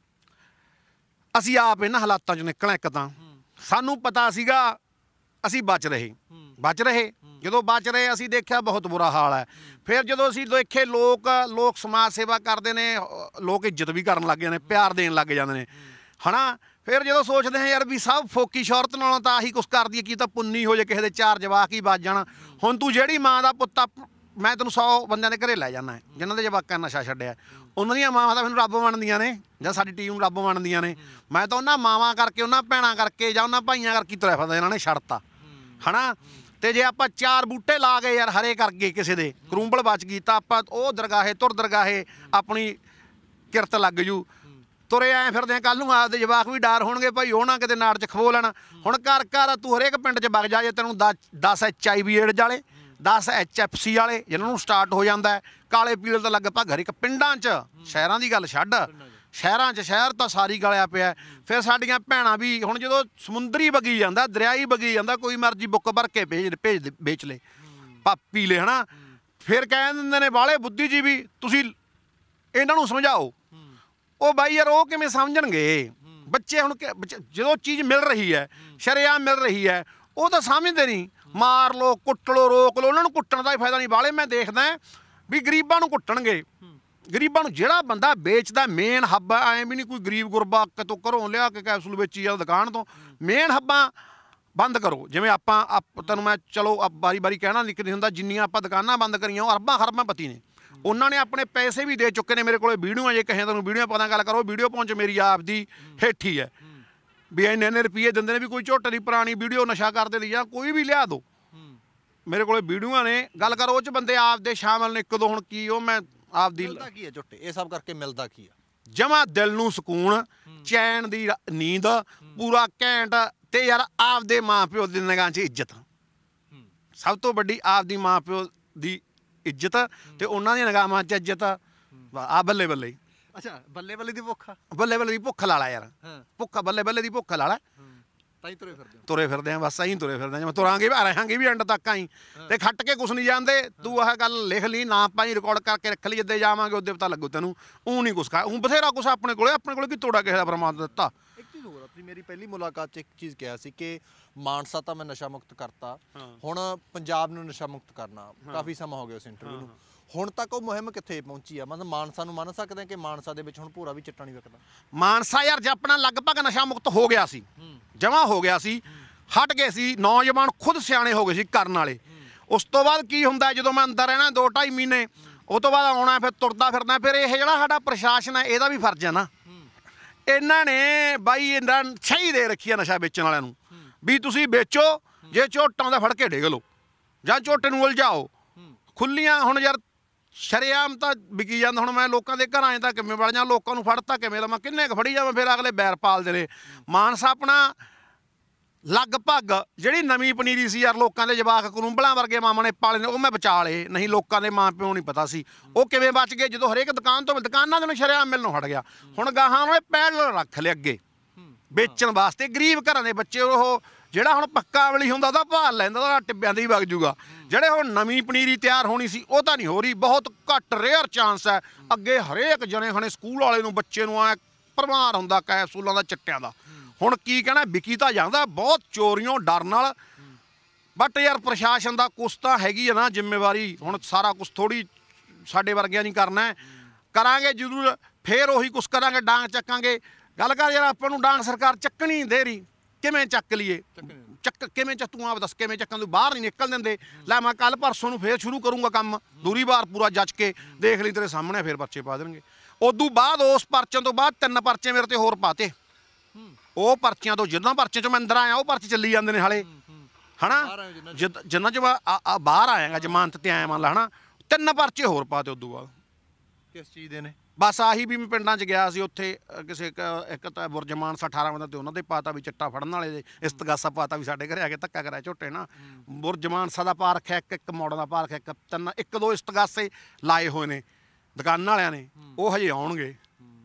ਅਸੀਂ ਆਪ ਇਹਨਾਂ ਹਾਲਾਤਾਂ 'ਚ ਨਿਕਲਣਾ ਇੱਕ ਤਾਂ ਸਾਨੂੰ ਪਤਾ ਸੀਗਾ ਅਸੀਂ ਬਚ ਰਹੇ ਬਚ ਰਹੇ ਜਦੋਂ ਬਚ ਰਹੇ ਅਸੀਂ ਦੇਖਿਆ ਬਹੁਤ ਬੁਰਾ ਹਾਲ ਹੈ ਫਿਰ ਜਦੋਂ ਅਸੀਂ ਦੇਖੇ ਲੋਕ ਲੋਕ ਸਮਾਜ ਸੇਵਾ ਕਰਦੇ ਨੇ ਲੋਕ ਇੱਜ਼ਤ ਵੀ ਕਰਨ ਲੱਗ ਜਾਂਦੇ ਪਿਆਰ ਦੇਣ ਲੱਗ ਜਾਂਦੇ ਨੇ ਹੈ ਨਾ ਫਿਰ ਜਦੋਂ ਸੋਚਦੇ ਹਾਂ ਯਾਰ ਵੀ ਸਭ ਫੋਕੀ ਸ਼ੌਹਰਤ ਨਾਲੋਂ ਤਾਂ ਆਹੀ ਕੁਛ ਕਰਦੀ ਹੈ ਕੀ ਤਾਂ ਪੁੰਨੀ ਹੋ ਜੇ ਕਿਸੇ ਦੇ ਚਾਰ ਜਵਾਕ ਹੀ ਵੱਜ ਜਾਣ ਹੁਣ ਤੂੰ ਜਿਹੜੀ ਮਾਂ ਦਾ ਪੁੱਤ ਮੈਂ ਤੈਨੂੰ ਸੌ ਬੰਦਿਆਂ ਦੇ ਘਰੇ ਲੈ ਜਾਂਦਾ ਜਿਨ੍ਹਾਂ ਦੇ ਜਵਾਕਾਂ ਨਸ਼ਾ ਛੱਡਿਆ ਉਹਨਾਂ ਦੀਆਂ ਮਾਵਾਂ ਤਾਂ ਮੈਨੂੰ ਰੱਬ ਮੰਨਦੀਆਂ ਨੇ ਜਾਂ ਸਾਡੀ ਟੀਮ ਰੱਬ ਮੰਨਦੀਆਂ ਨੇ ਮੈਂ ਤਾਂ ਉਹਨਾਂ ਮਾਵਾਂ ਕਰਕੇ ਉਹਨਾਂ ਭੈਣਾਂ ਕਰਕੇ ਜਾਂ ਉਹਨਾਂ ਭਾਈਆਂ ਕਰਕੇ ਤੁਰਿਆ ਫਿਰਦਾ ਇਹਨਾਂ ਨੇ ਛੱਡਤਾ ਹੈ ਨਾ ਤੇ ਜੇ ਆਪਾਂ ਚਾਰ ਬੂਟੇ ਲਾ ਗਏ ਯਾਰ ਹਰੇ ਕਰ ਗਏ ਕਿਸੇ ਦੇ ਕਰੂੰਬਲ ਬਚ ਗਈ ਤਾਂ ਆਪਾਂ ਉਹ ਦਰਗਾਹੇ ਤੁਰ ਦਰਗਾਹੇ ਆਪਣੀ ਕਿਰਤ ਲੱਗ ਜੂ ਤੁਰੇ ਐਂ ਫਿਰਦੇ ਆ ਕੱਲ ਨੂੰ ਆਪਦੇ ਜਵਾਕ ਵੀ ਡਰ ਹੋਣਗੇ ਭਾਈ ਉਹ ਨਾ ਕਿਤੇ ਨਾੜ 'ਚ ਖਵੋ ਲੈਣ ਹੁਣ ਘਰ ਘਰ ਤੂੰ ਹਰੇਕ ਪਿੰਡ 'ਚ ਵਗ ਜਾ ਜੇ ਤੈਨੂੰ ਦਸ ਐਚ ਆਈ ਵੀ ਏਡਜ਼ ਵਾਲੇ ਦਸ ਐਚ ਐਫ ਸੀ ਵਾਲੇ ਜਿਹਨਾਂ ਨੂੰ ਸਟਾਰਟ ਹੋ ਜਾਂਦਾ ਕਾਲੇ ਪੀਲੇ ਤਾਂ ਲਗਭਗ ਹਰ ਇੱਕ ਪਿੰਡਾਂ 'ਚ ਸ਼ਹਿਰਾਂ ਦੀ ਗੱਲ ਛੱਡ ਸ਼ਹਿਰਾਂ 'ਚ ਸ਼ਹਿਰ ਤਾਂ ਸਾਰੀ ਗਲਿਆ ਪਿਆ ਫਿਰ ਸਾਡੀਆਂ ਭੈਣਾਂ ਵੀ ਹੁਣ ਜਦੋਂ ਸਮੁੰਦਰੀ ਵਗੀ ਜਾਂਦਾ ਦਰਿਆਈ ਵਗੀ ਜਾਂਦਾ ਕੋਈ ਮਰਜ਼ੀ ਬੁੱਕ ਭਰ ਕੇ ਭੇਜ ਭੇਜ ਵੇਚ ਲੈ ਪਾਪੀ ਲੈ ਹੈ ਨਾ ਫਿਰ ਕਹਿ ਦਿੰਦੇ ਨੇ ਬਾਹਲੇ ਬੁੱਧੀਜੀਵੀ ਤੁਸੀਂ ਇਹਨਾਂ ਨੂੰ ਸਮਝਾਓ ਉਹ ਬਾਈ ਯਾਰ ਉਹ ਕਿਵੇਂ ਸਮਝਣਗੇ ਬੱਚੇ ਹੁਣ ਜਦੋਂ ਚੀਜ਼ ਮਿਲ ਰਹੀ ਹੈ ਸ਼ਰੇਆਮ ਮਿਲ ਰਹੀ ਹੈ ਉਹ ਤਾਂ ਸਮਝਦੇ ਨਹੀਂ ਮਾਰ ਲਓ ਕੁੱਟ ਲਓ ਰੋਕ ਲਓ ਉਹਨਾਂ ਨੂੰ ਕੁੱਟਣ ਦਾ ਹੀ ਫਾਇਦਾ ਨਹੀਂ ਬਾਹਲੇ ਮੈਂ ਦੇਖਦਾ ਵੀ ਗਰੀਬਾਂ ਨੂੰ ਕੁੱਟਣਗੇ ਗਰੀਬਾਂ ਨੂੰ ਜਿਹੜਾ ਬੰਦਾ ਵੇਚਦਾ ਮੇਨ ਹੱਬ ਐਂ ਵੀ ਨਹੀਂ ਕੋਈ ਗਰੀਬ ਗੁਰਬਾ ਕਿਤੋਂ ਘਰੋਂ ਲਿਆ ਕੇ ਕੈਪਸੂਲ ਵੇਚੀ ਜਾਂ ਦੁਕਾਨ ਤੋਂ ਮੇਨ ਹੱਬਾਂ ਬੰਦ ਕਰੋ ਜਿਵੇਂ ਆਪਾਂ ਤੈਨੂੰ ਮੈਂ ਚਲੋ ਵਾਰੀ ਵਾਰੀ ਕਹਿਣਾ ਨਹੀਂ ਹੁੰਦਾ ਜਿੰਨੀਆਂ ਆਪਾਂ ਦੁਕਾਨਾਂ ਬੰਦ ਕਰੀਆਂ ਉਹ ਅਰਬਾਂ ਖਰਬਾਂ ਪਤੀ ਨੇ ਉਹਨਾਂ ਨੇ ਆਪਣੇ ਪੈਸੇ ਵੀ ਦੇ ਚੁੱਕੇ ਨੇ ਮੇਰੇ ਕੋਲ ਵੀਡੀਓ ਜੇ ਕਹੇ ਤੁਹਾਨੂੰ ਵੀਡੀਓ ਪਤਾ ਗੱਲ ਕਰੋ ਵੀਡੀਓ ਪਹੁੰਚ ਮੇਰੀ ਆਪ ਦੀ ਹੇਠੀ ਹੈ ਵੀ ਇੰਨੇ ਇੰਨੇ ਰੁਪਈਏ ਦਿੰਦੇ ਨੇ ਵੀ ਕੋਈ ਝੋਟੇ ਦੀ ਪੁਰਾਣੀ ਵੀਡੀਓ ਨਸ਼ਾ ਕਰਦੇ ਲਈ ਜਾਂ ਕੋਈ ਵੀ ਲਿਆ ਦਿਓ ਮੇਰੇ ਕੋਲ ਵੀਡੀਓਆਂ ਨੇ ਗੱਲ ਕਰੋ ਉਹ 'ਚ ਬੰਦੇ ਆਪਦੇ ਸ਼ਾਮਲ ਨੇ ਇੱਕ ਦੋ ਹੁਣ ਕੀ ਉਹ ਮੈਂ ਆਪਦੀ ਕੀ ਹੈ ਝੋਟੇ ਇਹ ਸਭ ਕਰਕੇ ਮਿਲਦਾ ਕੀ ਆ ਜਮਾਂ ਦਿਲ ਨੂੰ ਸਕੂਨ ਚੈਨ ਦੀ ਨੀਂਦ ਪੂਰਾ ਘੈਂਟ ਤੇ ਯਾਰ ਆਪਦੇ ਮਾਂ ਪਿਓ ਦੀ ਨਿਗਾਹ 'ਚ ਇੱਜ਼ਤ ਸਭ ਤੋਂ ਵੱਡੀ ਆਪਦੀ ਮਾਂ ਪਿਓ ਦੀ ਇੱਜ਼ਤ ਤੇ ਉਹਨਾਂ ਦੀਆਂ ਨਿਗਾਹਾਂ 'ਚ ਇੱਜ਼ਤ ਆ ਬੱਲੇ ਬੱਲੇ ਅੱਛਾ ਬੱਲੇ ਬੱਲੇ ਦੀ ਭੁੱਖ ਬੱਲੇ ਬੱਲੇ ਦੀ ਭੁੱਖ ਲਾ ਲਾ ਯਾਰ ਭੁੱਖ ਬੱਲੇ ਬੱਲੇ ਦੀ ਭੁੱਖ ਲਾ ਲਾ ਤਾਂ ਹੀ ਤੁਰੇ ਫਿਰਦੇ ਹੋ। ਤੁਰੇ ਫਿਰਦੇ ਆ ਬਸ ਅਸੀਂ ਤੁਰੇ ਫਿਰਦੇ ਆ, ਜਿਵੇਂ ਤੁਰਾਂਗੇ ਵੀ ਰਹਾਂਗੇ ਵੀ ਐਂਡ ਤੱਕ ਆਈ ਤੇ ਖੱਟ ਕੇ ਕੁਛ ਨਹੀਂ ਜਾਂਦੇ। ਤੂੰ ਆਹ ਗੱਲ ਲਿਖ ਲਈ ਨਾ ਭਾਈ, ਰਿਕਾਰਡ ਕਰਕੇ ਰੱਖ ਲਈ, ਜਿੱਦੇ ਜਾਵਾਂਗੇ ਉਹਦੇ ਪਤਾ ਲੱਗੂ ਤੈਨੂੰ। ਊਂ ਨਹੀਂ ਕੁਛ ਖਾ ਊਂ ਬਥੇਰਾ ਕੁਛ ਆਪਣੇ ਕੋਲੇ, ਆਪਣੇ ਕੋਲੇ ਕੀ ਤੋੜਾ ਕਿਸੇ ਦਾ ਪਰਮਾਤਮਾ ਦਿੱਤਾ। ਇੱਕ ਚੀਜ਼ ਹੋਰ, ਤੁਸੀਂ ਮੇਰੀ ਪਹਿਲੀ ਮੁਲਾਕਾਤ 'ਚ ਇੱਕ ਚੀਜ਼ ਕਿਹਾ ਸੀ ਕਿ ਮਾਨਸਾ ਤਾਂ ਮੈਂ ਨਸ਼ਾ ਮੁਕਤ ਕਰਤਾ, ਹੁਣ ਪੰਜਾਬ ਨੂੰ ਨਸ਼ਾ ਮੁਕਤ ਕਰਨਾ। ਕਾਫੀ ਸਮਾਂ ਹੋ ਗਿਆ ਉਸ ਇੰਟਰਵਿਊ ਨੂੰ, ਹੁਣ ਤੱਕ ਉਹ ਮੁਹਿੰਮ ਕਿੱਥੇ ਪਹੁੰਚੀ ਆ? ਮਤਲਬ ਮਾਨਸਾ ਨੂੰ ਮੰਨ ਸਕਦੇ ਆ ਕਿ ਮਾਨਸਾ ਦੇ ਵਿੱਚ ਹੁਣ ਭੂਰਾ ਵੀ ਚਿੱਟਾ ਨਹੀਂ ਵਿਕਦਾ? ਮਾਨਸਾ ਯਾਰ ਜੇ ਆਪਣਾ ਲਗਭਗ ਨਸ਼ਾ ਮੁਕਤ ਹੋ ਗਿਆ ਸੀ, ਜਮਾਂ ਹੋ ਗਿਆ ਸੀ, ਹਟ ਗਏ ਸੀ, ਨੌਜਵਾਨ ਖੁਦ ਸਿਆਣੇ ਹੋ ਗਏ ਸੀ ਕਰਨ ਵਾਲੇ। ਉਸ ਤੋਂ ਬਾਅਦ ਕੀ ਹੁੰਦਾ, ਜਦੋਂ ਮੈਂ ਅੰਦਰ ਰਹਿਣਾ ਦੋ ਢਾਈ ਮਹੀਨੇ, ਉਹ ਤੋਂ ਬਾਅਦ ਆਉਣਾ, ਫਿਰ ਤੁਰਦਾ ਫਿਰਦਾ। ਫਿਰ ਇਹ ਜਿਹੜਾ ਸਾਡਾ ਪ੍ਰਸ਼ਾਸਨ ਹੈ ਇਹਦਾ ਵੀ ਫਰਜ਼ ਹੈ ਨਾ, ਇਹਨਾਂ ਨੇ ਬਾਈ ਇਹਨਾਂ ਸਹੀ ਦੇ ਰੱਖੀ ਆ ਨਸ਼ਾ ਵੇਚਣ ਵਾਲਿਆਂ ਨੂੰ ਵੀ ਤੁਸੀਂ ਵੇਚੋ, ਜੇ ਝੋਟਾਂ ਦਾ ਫੜ ਕੇ ਡੇਗ ਲਓ ਜਾਂ ਝੋਟੇ ਨੂੰ ਉਲਝਾਓ। ਖੁੱਲੀਆਂ ਹੁਣ ਯਾਰ ਸ਼ਰੇਆਮ ਤਾਂ ਵਿਕੀ ਜਾਂਦਾ। ਹੁਣ ਮੈਂ ਲੋਕਾਂ ਦੇ ਘਰਾਂ 'ਚ ਤਾਂ ਕਿਵੇਂ ਵੜ ਜਾਂ, ਲੋਕਾਂ ਨੂੰ ਫੜਤਾ ਕਿਵੇਂ ਲਵਾਂ, ਕਿੰਨੇ ਕੁ ਫੜੀ ਜਾਵਾਂ, ਫਿਰ ਅਗਲੇ ਬੈਰ ਪਾਲਦੇ ਨੇ। ਮਾਨਸਾ ਆਪਣਾ ਲਗਭਗ ਜਿਹੜੀ ਨਵੀਂ ਪਨੀਰੀ ਸੀ ਯਾਰ, ਲੋਕਾਂ ਦੇ ਜਵਾਕ ਕਰੂੰਬਲਾਂ ਵਰਗੇ ਮਾਮਾ ਨੇ ਪਾਲੇ ਨੇ, ਉਹ ਮੈਂ ਬਚਾ ਲਏ। ਨਹੀਂ ਲੋਕਾਂ ਦੇ ਮਾਂ ਪਿਓ ਨਹੀਂ ਪਤਾ ਸੀ ਉਹ ਕਿਵੇਂ ਬਚ ਗਏ, ਜਦੋਂ ਹਰੇਕ ਦੁਕਾਨ ਤੋਂ ਦੁਕਾਨਾਂ ਦੇ ਨੂੰ ਸ਼ਰੇਆਮ ਮਿਲਣੋਂ ਹਟ ਗਿਆ। ਹੁਣ ਗਾਹਾਂ ਉਹਨੇ ਪੈਡਲ ਰੱਖ ਲਏ ਅੱਗੇ ਵੇਚਣ ਵਾਸਤੇ। ਗਰੀਬ ਘਰਾਂ ਦੇ ਬੱਚੇ, ਉਹ ਜਿਹੜਾ ਹੁਣ ਪੱਕਾ ਅਮਲੀ ਹੁੰਦਾ ਉਹਦਾ ਭਾਲ ਲੈਂਦਾ, ਉਹਦਾ ਟਿੱਬਿਆਂ ਦੀ ਵਗ ਜੂਗਾ। ਜਿਹੜੇ ਹੁਣ ਨਵੀਂ ਪਨੀਰੀ ਤਿਆਰ ਹੋਣੀ ਸੀ ਉਹ ਤਾਂ ਨਹੀਂ ਹੋ ਰਹੀ, ਬਹੁਤ ਘੱਟ ਰੇਅਰ ਚਾਂਸ ਹੈ। ਅੱਗੇ ਹਰੇਕ ਜਣੇ ਖਣੇ ਸਕੂਲ ਵਾਲੇ ਨੂੰ ਬੱਚੇ ਨੂੰ ਐ ਭਰਮਾਰ ਹੁੰਦਾ ਕੈਪਸੂਲਾਂ ਦਾ, ਚਿੱਟਿਆਂ ਦਾ। ਹੁਣ ਕੀ ਕਹਿਣਾ, ਵਿਕੀ ਤਾਂ ਜਾਂਦਾ ਬਹੁਤ ਚੋਰੀਆਂ ਡਰ ਨਾਲ। ਬਟ ਯਾਰ ਪ੍ਰਸ਼ਾਸਨ ਦਾ ਕੁਛ ਤਾਂ ਹੈਗੀ ਹੈ ਨਾ ਜ਼ਿੰਮੇਵਾਰੀ। ਹੁਣ ਸਾਰਾ ਕੁਛ ਥੋੜੀ ਸਾਡੇ ਵਰਗਿਆਂ ਨਹੀਂ ਕਰਨਾ, ਕਰਾਂਗੇ ਜ਼ਰੂਰ, ਫੇਰ ਉਹੀ ਕੁਛ ਕਰਾਂਗੇ, ਡਾਂਗ ਚੱਕਾਂਗੇ। ਗੱਲ ਕਰ ਯਾਰ, ਆਪਾਂ ਨੂੰ ਡਾਂਗ ਸਰਕਾਰ ਚੱਕਣੀ ਦੇ ਰਹੀ, ਕਿਵੇਂ ਚੱਕ ਲਈਏ? ਚੱਕ ਕਿਵੇਂ ਚੱਕ, ਤੂੰ ਆਪ ਦੱਸ ਕਿਵੇਂ ਚੱਕਾਂ? ਤੂੰ ਬਾਹਰ ਨਹੀਂ ਨਿਕਲ ਦਿੰਦੇ। ਲੈ ਮੈਂ ਕੱਲ ਪਰਸੋਂ ਨੂੰ ਫੇਰ ਸ਼ੁਰੂ ਕਰੂੰਗਾ ਕੰਮ, ਦੂਰੀ ਵਾਰ ਪੂਰਾ ਜੱਜ ਕੇ ਦੇਖ ਲਈ ਤੇਰੇ ਸਾਹਮਣੇ, ਫੇਰ ਪਰਚੇ ਪਾ ਦੇਣਗੇ। ਉਦੋਂ ਬਾਅਦ ਉਸ ਪਰਚਿਆਂ ਤੋਂ ਬਾਅਦ ਤਿੰਨ ਪਰਚੇ ਮੇਰੇ ਤੇ ਹੋਰ ਪਾਤੇ। ਉਹ ਪਰਚੀਆਂ ਤੋਂ ਜਿੰਨਾਂ ਪਰਚੇ ਚੋਂ ਮੈਂ ਅੰਦਰ ਆਇਆ ਉਹ ਪਰਚੇ ਚੱਲੀ ਜਾਂਦੇ ਨੇ ਹਾਲੇ, ਹਨਾ। ਜਿੰਨਾਂ ਚ ਬਾਹਰ ਆਏਗਾ ਜ਼ਮਾਨਤ ਤੇ ਆਇਆ ਮੰਨ ਲਾ, ਹਨਾ, ਤਿੰਨ ਪਰਚੇ ਹੋਰ ਪਾਤੇ ਉਦੋਂ ਬਾਅਦ। ਕਿਸ ਚੀਜ਼ ਦੇ ਨੇ? ਬਸ ਆਹੀ ਵੀ ਮੈਂ ਪਿੰਡਾਂ 'ਚ ਗਿਆ ਸੀ, ਉੱਥੇ ਕਿਸੇ ਇੱਕ ਤਾਂ ਬੁਰਜ ਮਾਨਸਾ ਅਠਾਰਾਂ ਬੰਦਾ ਤੇ ਉਹਨਾਂ ਦੇ ਪਾਤਾ ਵੀ ਚਿੱਟਾ ਫੜਨ ਵਾਲੇ ਦੇ, ਇਸਤਗਾਸਾ ਪਾਤਾ ਵੀ ਸਾਡੇ ਘਰੇ ਆ ਕੇ ਧੱਕਾ ਕਰਾਇਆ ਝੋਟੇ ਨਾ। ਬੁਰਜ ਮਾਨਸਾ ਦਾ ਪਾਰਕ ਹੈ, ਇੱਕ ਇੱਕ ਮੋੜਾਂ ਦਾ ਪਾਰਕ ਹੈ, ਇੱਕ ਤਿੰਨ ਇੱਕ ਦੋ ਇਸਤਗਾਸੇ ਲਾਏ ਹੋਏ ਨੇ ਦੁਕਾਨਾਂ ਵਾਲਿਆਂ ਨੇ, ਉਹ ਹਜੇ ਆਉਣਗੇ।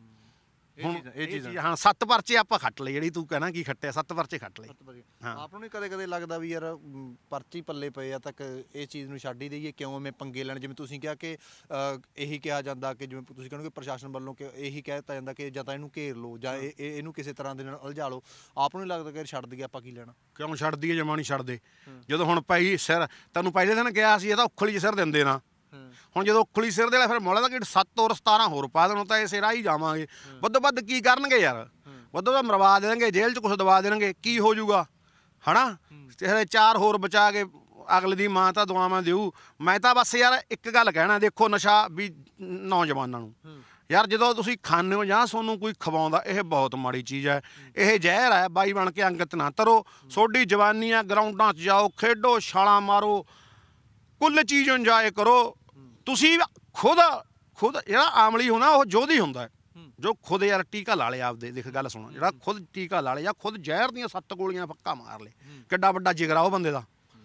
ਹੁਣ ਇਹ ਚੀਜ਼ ਹਾਂ, ਸੱਤ ਪਰਚੇ ਆਪਾਂ ਖੱਟ ਲਏ। ਜਿਹੜੀ ਤੂੰ ਕਹਿਣਾ ਕੀ ਖੱਟਿਆ, ਸੱਤ ਪਰਚੇ ਖੱਟ ਲਏ। ਆਪ ਨੂੰ ਨਹੀਂ ਕਦੇ ਕਦੇ ਲੱਗਦਾ ਵੀ ਯਾਰ ਪਰਚੀ ਪੱਲੇ ਪਏ ਆ ਤੱਕ ਇਹ ਚੀਜ਼ ਨੂੰ ਛੱਡ ਹੀ ਦਈਏ, ਕਿਉਂ ਐਵੇਂ ਪੰਗੇ ਲੈਣ? ਜਿਵੇਂ ਤੁਸੀਂ ਕਿਹਾ ਕਿ ਇਹੀ ਕਿਹਾ ਜਾਂਦਾ ਕਿ ਜਿਵੇਂ ਤੁਸੀਂ ਕਹਿੰਦੇ ਪ੍ਰਸ਼ਾਸਨ ਵੱਲੋਂ ਕਿ ਇਹੀ ਕਹਿ ਦਿੱਤਾ ਜਾਂਦਾ ਕਿ ਜਾਂ ਤਾਂ ਇਹਨੂੰ ਘੇਰ ਲਓ ਜਾਂ ਇਹ ਇਹਨੂੰ ਕਿਸੇ ਤਰ੍ਹਾਂ ਦੇ ਨਾਲ ਉਲਝਾ ਲਓ। ਆਪ ਨੂੰ ਨਹੀਂ ਲੱਗਦਾ ਕਿ ਛੱਡ ਦਈਏ, ਆਪਾਂ ਕੀ ਲੈਣਾ? ਕਿਉਂ ਛੱਡ ਦਈਏ? ਜਮਾ ਨਹੀਂ ਛੱਡਦੇ। ਜਦੋਂ ਹੁਣ ਭਾਈ ਸਿਰ ਤੈਨੂੰ ਪਹਿਲੇ ਦਿਨ ਕਿਹਾ ਸੀ ਇਹ ਤਾਂ ਉਖਲੀ ਸਿਰ ਦਿੰਦੇ ਨਾ, ਹੁਣ ਜਦੋਂ ਉਖਲੀ ਸਿਰ ਦੇ ਲੈ ਫਿਰ ਮੋਲਾ ਦਾ ਗੇਟ ਸੱਤ ਔਰ ਸਤਾਰਾਂ ਹੋਰ ਪਾ ਦੇਣ ਤਾਂ ਇਸੇ ਰਾਹ ਹੀ ਜਾਵਾਂਗੇ। ਵੱਧੋ ਵੱਧ ਕੀ ਕਰਨਗੇ ਯਾਰ? ਵੱਧੋ ਵੱਧ ਮਰਵਾ ਦੇਣਗੇ, ਜੇਲ੍ਹ 'ਚ ਕੁਛ ਦਵਾ ਦੇਣਗੇ, ਕੀ ਹੋ ਜਾਊਗਾ, ਹਨਾ। ਤੇ ਚਾਰ ਹੋਰ ਬਚਾ ਕੇ ਅਗਲੇ ਦੀ ਮਾਂ ਤਾਂ ਦੁਆਵਾਂ ਦਿਊ। ਮੈਂ ਤਾਂ ਬਸ ਯਾਰ ਇੱਕ ਗੱਲ ਕਹਿਣਾ, ਦੇਖੋ ਨਸ਼ਾ ਵੀ ਨੌਜਵਾਨਾਂ ਨੂੰ ਯਾਰ ਜਦੋਂ ਤੁਸੀਂ ਖਾਂਦੇ ਹੋ ਜਾਂ ਤੁਹਾਨੂੰ ਕੋਈ ਖਵਾਉਂਦਾ, ਇਹ ਬਹੁਤ ਮਾੜੀ ਚੀਜ਼ ਹੈ। ਇਹ ਜ਼ਹਿਰ ਹੈ, ਬਾਈ ਬਣ ਕੇ ਅੰਗਤ ਨਾ ਤਰੋ। ਤੁਹਾਡੀ ਜਵਾਨੀ ਆ, ਗਰਾਊਂਡਾਂ 'ਚ ਜਾਓ, ਖੇਡੋ, ਛਾਲਾਂ ਮਾਰੋ, ਕੁੱਲ ਚੀਜ਼ ਇੰਜੋਏ ਕਰੋ। ਤੁਸੀਂ ਖੁਦ ਖੁਦ ਜਿਹੜਾ ਆਮਲੀ ਹੁੰਦਾ ਉਹ ਜੋਧੀ ਹੁੰਦਾ, ਜੋ ਖੁਦ ਯਾਰ ਟੀਕਾ ਲਾ ਲਿਆ ਆਪਦੇ। ਦੇਖ ਗੱਲ ਸੁਣੋ, ਜਿਹੜਾ ਖੁਦ ਟੀਕਾ ਲਾ ਲਿਆ, ਖੁਦ ਜ਼ਹਿਰ ਦੀਆਂ ਸੱਤ ਗੋਲੀਆਂ ਫੱਕਾ ਮਾਰ ਲੇ, ਕਿੱਡਾ ਵੱਡਾ ਜਿਗਰਾ ਉਹ ਬੰਦੇ ਦਾ,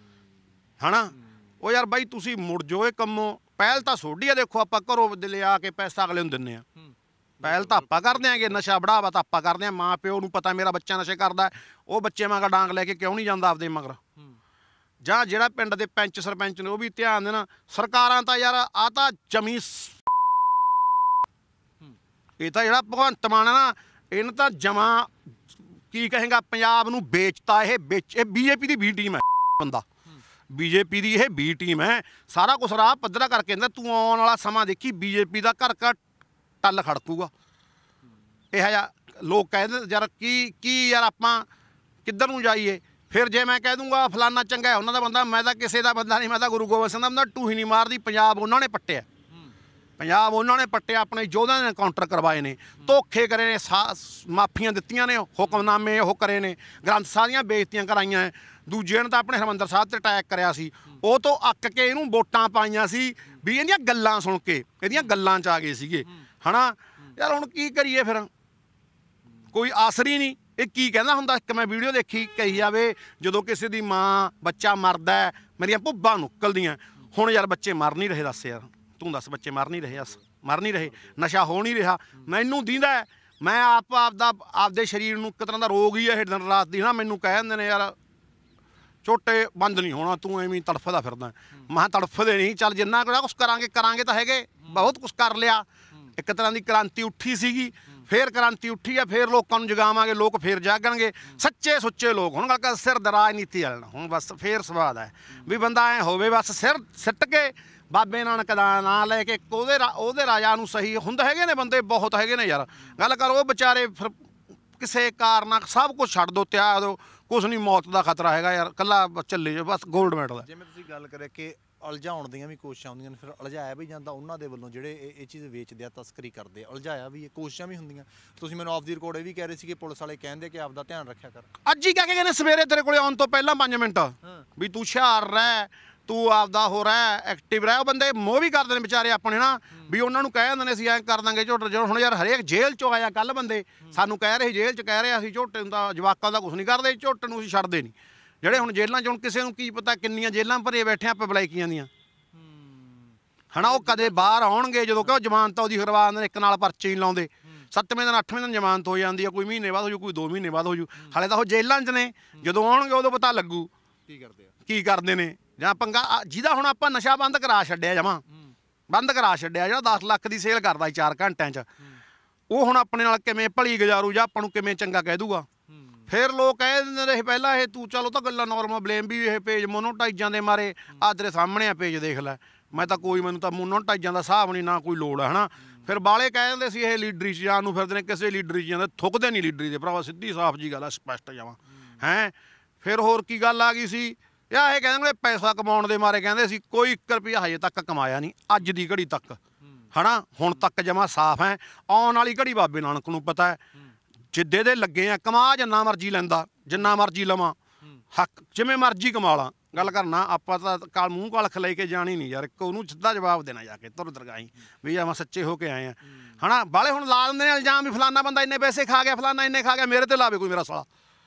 ਹਨਾ। ਉਹ ਯਾਰ ਬਾਈ ਤੁਸੀਂ ਮੁੜ ਜਾਓ ਇਹ ਕੰਮੋਂ। ਪਹਿਲ ਤਾਂ ਸੋਢੀ ਆ, ਦੇਖੋ ਆਪਾਂ ਘਰੋਂ ਲਿਆ ਕੇ ਪੈਸਾ ਅਗਲੇ ਨੂੰ ਦਿੰਦੇ ਆ, ਪਹਿਲ ਤਾਂ ਆਪਾਂ ਕਰਦੇ ਆਂਗੇ। ਨਸ਼ਾ ਬੜਾਵਾ ਤਾਂ ਆਪਾਂ ਕਰਦੇ ਆ। ਮਾਂ ਪਿਓ ਨੂੰ ਪਤਾ ਮੇਰਾ ਬੱਚਾ ਨਸ਼ੇ ਕਰਦਾ, ਉਹ ਬੱਚੇ ਮਗਰ ਡਾਂਗ ਲੈ ਕੇ ਕਿਉਂ ਨਹੀਂ ਜਾਂਦਾ ਆਪਦੇ ਮਗਰ? ਜਾਂ ਜਿਹੜਾ ਪਿੰਡ ਦੇ ਪੈਂਚ ਸਰਪੰਚ ਨੇ ਉਹ ਵੀ ਧਿਆਨ ਦੇਣ। ਸਰਕਾਰਾਂ ਤਾਂ ਯਾਰ ਆ ਤਾਂ ਜਮੀ, ਇਹ ਤਾਂ ਜਿਹੜਾ ਭਗਵੰਤ ਮਾਨ ਹੈ ਨਾ, ਇਹਨੇ ਤਾਂ ਜਮਾ ਕੀ ਕਹੇਗਾ, ਪੰਜਾਬ ਨੂੰ ਵੇਚਤਾ। ਇਹ ਵੇਚ ਇਹ ਬੀਜੇਪੀ ਦੀ ਬੀ ਟੀਮ ਹੈ ਬੰਦਾ, ਬੀਜੇਪੀ ਦੀ ਇਹ ਬੀ ਟੀਮ ਹੈ। ਸਾਰਾ ਕੁਛ ਰਾਹ ਪੱਧਰਾ ਕਰਕੇ ਕਹਿੰਦਾ, ਤੂੰ ਆਉਣ ਵਾਲਾ ਸਮਾਂ ਦੇਖੀ ਬੀਜੇਪੀ ਦਾ ਘਰ ਘਰ ਟੱਲ ਖੜਕੂਗਾ। ਇਹੋ ਜਿਹਾ ਲੋਕ ਕਹਿੰਦੇ ਯਾਰ ਕੀ ਕੀ ਯਾਰ ਆਪਾਂ ਕਿੱਧਰ ਨੂੰ ਜਾਈਏ? ਫਿਰ ਜੇ ਮੈਂ ਕਹਿ ਦੂੰਗਾ ਫਲਾਨਾ ਚੰਗਾ ਹੈ, ਉਹਨਾਂ ਦਾ ਬੰਦਾ, ਮੈਂ ਤਾਂ ਕਿਸੇ ਦਾ ਬੰਦਾ ਨਹੀਂ, ਮੈਂ ਤਾਂ ਗੁਰੂ ਗੋਬਿੰਦ ਸਿੰਘ ਦਾ ਬੰਦਾ। ਟੂਹੀ ਨਹੀਂ ਮਾਰਦੀ। ਪੰਜਾਬ ਉਹਨਾਂ ਨੇ ਪੱਟਿਆ, ਪੰਜਾਬ ਉਹਨਾਂ ਨੇ ਪੱਟਿਆ, ਆਪਣੇ ਯੋਧਿਆਂ ਨੇ ਕਾਊਂਟਰ ਕਰਵਾਏ ਨੇ, ਧੋਖੇ ਕਰੇ ਨੇ, ਮਾਫੀਆਂ ਦਿੱਤੀਆਂ ਨੇ, ਹੁਕਮਨਾਮੇ ਉਹ ਕਰੇ ਨੇ, ਗ੍ਰੰਥ ਸਾਰੀਆਂ ਬੇਇੱਜ਼ਤੀਆਂ ਕਰਾਈਆਂ। ਦੂਜੇ ਨੇ ਤਾਂ ਆਪਣੇ ਹਰਿਮੰਦਰ ਸਾਹਿਬ 'ਤੇ ਅਟੈਕ ਕਰਿਆ ਸੀ, ਉਹ ਤੋਂ ਅੱਕ ਕੇ ਇਹਨੂੰ ਵੋਟਾਂ ਪਾਈਆਂ ਸੀ ਵੀ ਇਹਦੀਆਂ ਗੱਲਾਂ ਸੁਣ ਕੇ, ਇਹਦੀਆਂ ਗੱਲਾਂ 'ਚ ਆ ਗਏ ਸੀਗੇ, ਹਨਾ। ਯਾਰ ਹੁਣ ਕੀ ਕਰੀਏ ਫਿਰ, ਕੋਈ ਆਸਰ ਹੀ ਨਹੀਂ। ਇਹ ਕੀ ਕਹਿੰਦਾ ਹੁੰਦਾ, ਇੱਕ ਮੈਂ ਵੀਡੀਓ ਦੇਖੀ, ਕਹੀ ਜਾਵੇ ਜਦੋਂ ਕਿਸੇ ਦੀ ਮਾਂ ਬੱਚਾ ਮਰਦਾ ਮੇਰੀਆਂ ਭੁੱਬਾਂ ਨਿਕਲਦੀਆਂ। ਹੁਣ ਯਾਰ ਬੱਚੇ ਮਰ ਨਹੀਂ ਰਹੇ, ਦੱਸ ਯਾਰ ਤੂੰ ਦੱਸ, ਬੱਚੇ ਮਰ ਨਹੀਂ ਰਹੇ, ਮਰ ਨਹੀਂ ਰਹੇ, ਨਸ਼ਾ ਹੋ ਨਹੀਂ ਰਿਹਾ। ਮੈਨੂੰ ਦੀਂਦਾ ਮੈਂ ਆਪ ਆਪਦਾ ਆਪਦੇ ਸਰੀਰ ਨੂੰ ਇੱਕ ਤਰ੍ਹਾਂ ਦਾ ਰੋਗ ਹੀ ਹੈ ਇਹ ਦਿਨ ਰਾਤ ਦੀ ਨਾ। ਮੈਨੂੰ ਕਹਿ ਦਿੰਦੇ ਨੇ ਯਾਰ ਝੋਟੇ ਬੰਦ ਨਹੀਂ ਹੋਣਾ, ਤੂੰ ਐਵੇਂ ਤੜਫਦਾ ਫਿਰਦਾ। ਮੈਂ ਤੜਫਦੇ ਨਹੀਂ, ਚੱਲ ਜਿੰਨਾ ਕੁਛ ਕਰਾਂਗੇ ਕਰਾਂਗੇ ਤਾਂ ਹੈਗੇ, ਬਹੁਤ ਕੁਛ ਕਰ ਲਿਆ। ਇੱਕ ਤਰ੍ਹਾਂ ਦੀ ਕ੍ਰਾਂਤੀ ਉੱਠੀ ਸੀਗੀ, ਫੇਰ ਕ੍ਰਾਂਤੀ ਉੱਠੀ ਆ, ਫੇਰ ਲੋਕਾਂ ਨੂੰ ਜਗਾਵਾਂਗੇ, ਲੋਕ ਫੇਰ ਜਾਗਣਗੇ ਸੱਚੇ ਸੁੱਚੇ ਲੋਕ। ਹੁਣ ਗੱਲ ਕਰ ਸਿਰ ਰਾਜਨੀਤੀ ਵਾਲਣਾ, ਹੁਣ ਬਸ ਫੇਰ ਸਵਾਦ ਹੈ ਵੀ ਬੰਦਾ ਐ ਹੋਵੇ ਬਸ ਸਿਰ ਸਿੱਟ ਕੇ ਬਾਬੇ ਨਾਨਕ ਦਾ ਨਾਂ ਲੈ ਕੇ ਉਹਦੇ ਉਹਦੇ ਰਾਜਾ ਨੂੰ ਸਹੀ ਹੁੰਦਾ। ਹੈਗੇ ਨੇ ਬੰਦੇ ਬਹੁਤ ਹੈਗੇ ਨੇ ਯਾਰ, ਗੱਲ ਕਰ ਉਹ ਵਿਚਾਰੇ ਫਿਰ ਕਿਸੇ ਕਾਰਨ ਸਭ ਕੁਝ ਛੱਡ ਦੋ, ਤਿਆਗ ਦਿਓ, ਕੁਛ ਨਹੀਂ, ਮੌਤ ਦਾ ਖਤਰਾ ਹੈਗਾ ਯਾਰ, ਕੱਲਾ ਚੱਲੇ ਜੋ ਬਸ ਗੋਲਡ ਮੈਡਲ ਹੈ। ਜਿਵੇਂ ਤੁਸੀਂ ਗੱਲ ਕਰਿਆ ਕਿ ਉਲਝਾਉਣ ਦੀਆਂ ਵੀ ਕੋਸ਼ਿਸ਼ਾਂ ਹੁੰਦੀਆਂ ਨੇ, ਫਿਰ ਉਲਝਾਇਆ ਵੀ ਜਾਂਦਾ ਉਹਨਾਂ ਦੇ ਵੱਲੋਂ ਜਿਹੜੇ ਇਹ ਇਹ ਚੀਜ਼ ਵੇਚਦੇ ਆ, ਤਸਕਰੀ ਕਰਦੇ ਆ, ਉਲਝਾਇਆ ਵੀ ਇਹ ਕੋਸ਼ਿਸ਼ਾਂ ਵੀ ਹੁੰਦੀਆਂ। ਤੁਸੀਂ ਮੈਨੂੰ ਆਫ ਦੀ ਰਿਕਾਰਡ ਇਹ ਵੀ ਕਹਿ ਰਹੇ ਸੀ ਕਿ ਪੁਲਿਸ ਵਾਲੇ ਕਹਿੰਦੇ ਕਿ ਆਪਦਾ ਧਿਆਨ ਰੱਖਿਆ ਕਰ। ਅੱਜ ਹੀ ਕਹਿ ਕੇ ਗਏ ਨੇ ਸਵੇਰੇ ਤੇਰੇ ਕੋਲੇ ਆਉਣ ਤੋਂ ਪਹਿਲਾਂ ਪੰਜ ਮਿੰਟ ਵੀ ਤੂੰ ਹੁਸ਼ਿਆਰ ਰਹਿ, ਤੂੰ ਆਪਦਾ ਹੋ ਰਹਿ, ਐਕਟਿਵ ਰਹਿ। ਉਹ ਬੰਦੇ ਮੋਹ ਵੀ ਕਰਦੇ ਨੇ ਵਿਚਾਰੇ ਆਪਣੇ ਨਾ, ਵੀ ਉਹਨਾਂ ਨੂੰ ਕਹਿ ਦਿੰਦੇ ਨੇ ਅਸੀਂ ਐਂ ਕਰ ਦਾਂਗੇ ਝੋਟੇ। ਜਦੋਂ ਹੁਣ ਯਾਰ ਹਰੇਕ ਜੇਲ੍ਹ ਚੋਂ ਆਇਆ, ਕੱਲ ਬੰਦੇ ਸਾਨੂੰ ਕਹਿ ਰਹੇ ਜੇਲ੍ਹ 'ਚ ਕਹਿ ਰਹੇ ਅਸੀਂ ਝੋਟੇ ਨੂੰ ਤਾਂ ਜਵਾਕਾਂ ਦਾ ਕੁਛ ਨਹੀਂ ਕਰਦੇ, ਝੋਟੇ ਨੂੰ ਅਸੀਂ ਛੱਡਦੇ ਨਹੀਂ। ਜਿਹੜੇ ਹੁਣ ਜੇਲ੍ਹਾਂ 'ਚ ਹੁਣ ਕਿਸੇ ਨੂੰ ਕੀ ਪਤਾ ਕਿੰਨੀਆਂ ਜੇਲ੍ਹਾਂ ਭਰੇ ਬੈਠੇ ਆਪਾਂ ਬਲੈਕੀਆਂ ਦੀਆਂ ਹਨਾ। ਉਹ ਕਦੇ ਬਾਹਰ ਆਉਣਗੇ ਜਦੋਂ ਕਿ ਉਹ ਜ਼ਮਾਨਤ ਉਹਦੀ ਕਰਵਾ ਦਿੰਦੇ ਨੇ, ਇੱਕ ਨਾਲ ਪਰਚੇ ਨਹੀਂ ਲਾਉਂਦੇ। ਸੱਤਵੇਂ ਦਿਨ ਅੱਠਵੇਂ ਦਿਨ ਜ਼ਮਾਨਤ ਹੋ ਜਾਂਦੀ ਆ, ਕੋਈ ਮਹੀਨੇ ਬਾਅਦ ਹੋ ਜੂ, ਕੋਈ ਦੋ ਮਹੀਨੇ ਬਾਅਦ ਹੋ ਜੂ। ਹਾਲੇ ਤਾਂ ਉਹ ਜੇਲ੍ਹਾਂ 'ਚ ਨੇ, ਜਦੋਂ ਆਉਣਗੇ ਉਦੋਂ ਪਤਾ ਲੱਗੂ ਕੀ ਕਰਦੇ ਆ, ਕੀ ਕਰਦੇ ਨੇ। ਜਾਂ ਪੰਗਾ ਜਿਹਦਾ ਹੁਣ ਆਪਾਂ ਨਸ਼ਾ ਬੰਦ ਕਰਾ ਛੱਡਿਆ, ਜਮਾਂ ਬੰਦ ਕਰਾ ਛੱਡਿਆ, ਜਿਹੜਾ ਦਸ ਲੱਖ ਦੀ ਸੇਲ ਕਰਦਾ ਸੀ ਚਾਰ ਘੰਟਿਆਂ 'ਚ, ਉਹ ਹੁਣ ਆਪਣੇ ਨਾਲ ਕਿਵੇਂ ਭਲੀ ਗੁਜ਼ਾਰੂ ਜਾਂ ਆਪਾਂ ਨੂੰ ਕਿਵੇਂ ਚੰਗਾ ਕਹਿ ਦੂਗਾ। ਫਿਰ ਲੋਕ ਕਹਿ ਦਿੰਦੇ ਰਹੇ ਪਹਿਲਾਂ ਇਹ ਤੂੰ ਚਲੋ ਤਾਂ ਗੱਲਾਂ ਨੋਰਮਲ ਬਲੇਮ ਵੀ ਇਹ ਪੇਜ ਮੋਨੋਟਾਈਜ਼ਾਂ ਦੇ ਮਾਰੇ ਆ ਤੇਰੇ ਸਾਹਮਣੇ ਆ ਪੇਜ ਦੇਖ ਲੈ। ਮੈਂ ਤਾਂ ਕੋਈ ਮੈਨੂੰ ਤਾਂ ਮੋਨੋਟਾਈਜ਼ਾਂ ਦਾ ਹਿਸਾਬ ਨਹੀਂ, ਨਾ ਕੋਈ ਲੋੜ ਹੈ ਹਨਾ। ਫਿਰ ਬਾਲੇ ਕਹਿ ਦਿੰਦੇ ਸੀ ਇਹ ਲੀਡਰੀ 'ਚ ਜਾਣ ਨੂੰ ਫਿਰਦੇ ਨੇ, ਕਿਸੇ ਲੀਡਰੀ 'ਚ ਜਾਂਦੇ, ਥੁੱਕਦੇ ਨਹੀਂ ਲੀਡਰੀ ਦੇ ਭਰਾਵਾ, ਸਿੱਧੀ ਸਾਫ਼ ਜੀ ਗੱਲ ਆ, ਸਪਸ਼ਟ ਜਾਵਾਂ ਹੈਂ। ਫਿਰ ਹੋਰ ਕੀ ਗੱਲ ਆ ਗਈ ਸੀ ਯਾ ਇਹ ਕਹਿੰਦੇ ਪੈਸਾ ਕਮਾਉਣ ਦੇ ਮਾਰੇ ਕਹਿੰਦੇ ਸੀ ਕੋਈ ਇੱਕ ਰੁਪਈਆ ਹਜੇ ਤੱਕ ਕਮਾਇਆ ਨਹੀਂ, ਅੱਜ ਦੀ ਘੜੀ ਤੱਕ ਹਨਾ, ਹੁਣ ਤੱਕ ਜਮਾ ਸਾਫ਼ ਹੈ। ਆਉਣ ਵਾਲੀ ਘੜੀ ਬਾਬੇ ਨਾਨਕ ਨੂੰ ਪਤਾ ਹੈ, ਜਿੱਦੇ ਦੇ ਲੱਗੇ ਆ ਕਮਾ ਜਿੰਨਾ ਮਰਜ਼ੀ ਲੈਂਦਾ, ਜਿੰਨਾ ਮਰਜ਼ੀ ਲਵਾਂ, ਹੱਕ ਜਿਵੇਂ ਮਰਜ਼ੀ ਕਮਾ ਲਾਂ। ਗੱਲ ਕਰਨਾ ਆਪਾਂ ਤਾਂ ਕਾਲ ਮੂੰਹ ਕਲਖ ਲੈ ਕੇ ਜਾਣੀ ਨਹੀਂ ਯਾਰ, ਇੱਕ ਉਹਨੂੰ ਸਿੱਧਾ ਜਵਾਬ ਦੇਣਾ ਜਾ ਕੇ ਤੁਰ ਦਰਗਾਹੀ ਵੀ ਆਪਾਂ ਸੱਚੇ ਹੋ ਕੇ ਆਏ ਆ ਹਨਾ। ਬਾਲੇ ਹੁਣ ਲਾ ਦਿੰਦੇ ਨੇ ਇਲਜ਼ਾਮ ਵੀ ਫਲਾਨਾ ਬੰਦਾ ਇੰਨੇ ਪੈਸੇ ਖਾ ਗਿਆ, ਫਲਾਨਾ ਇੰਨੇ ਖਾ ਗਿਆ, ਮੇਰੇ ਤੇ ਲਾਵੇ ਕੋਈ ਮੇਰਾ ਸਾਲਾ।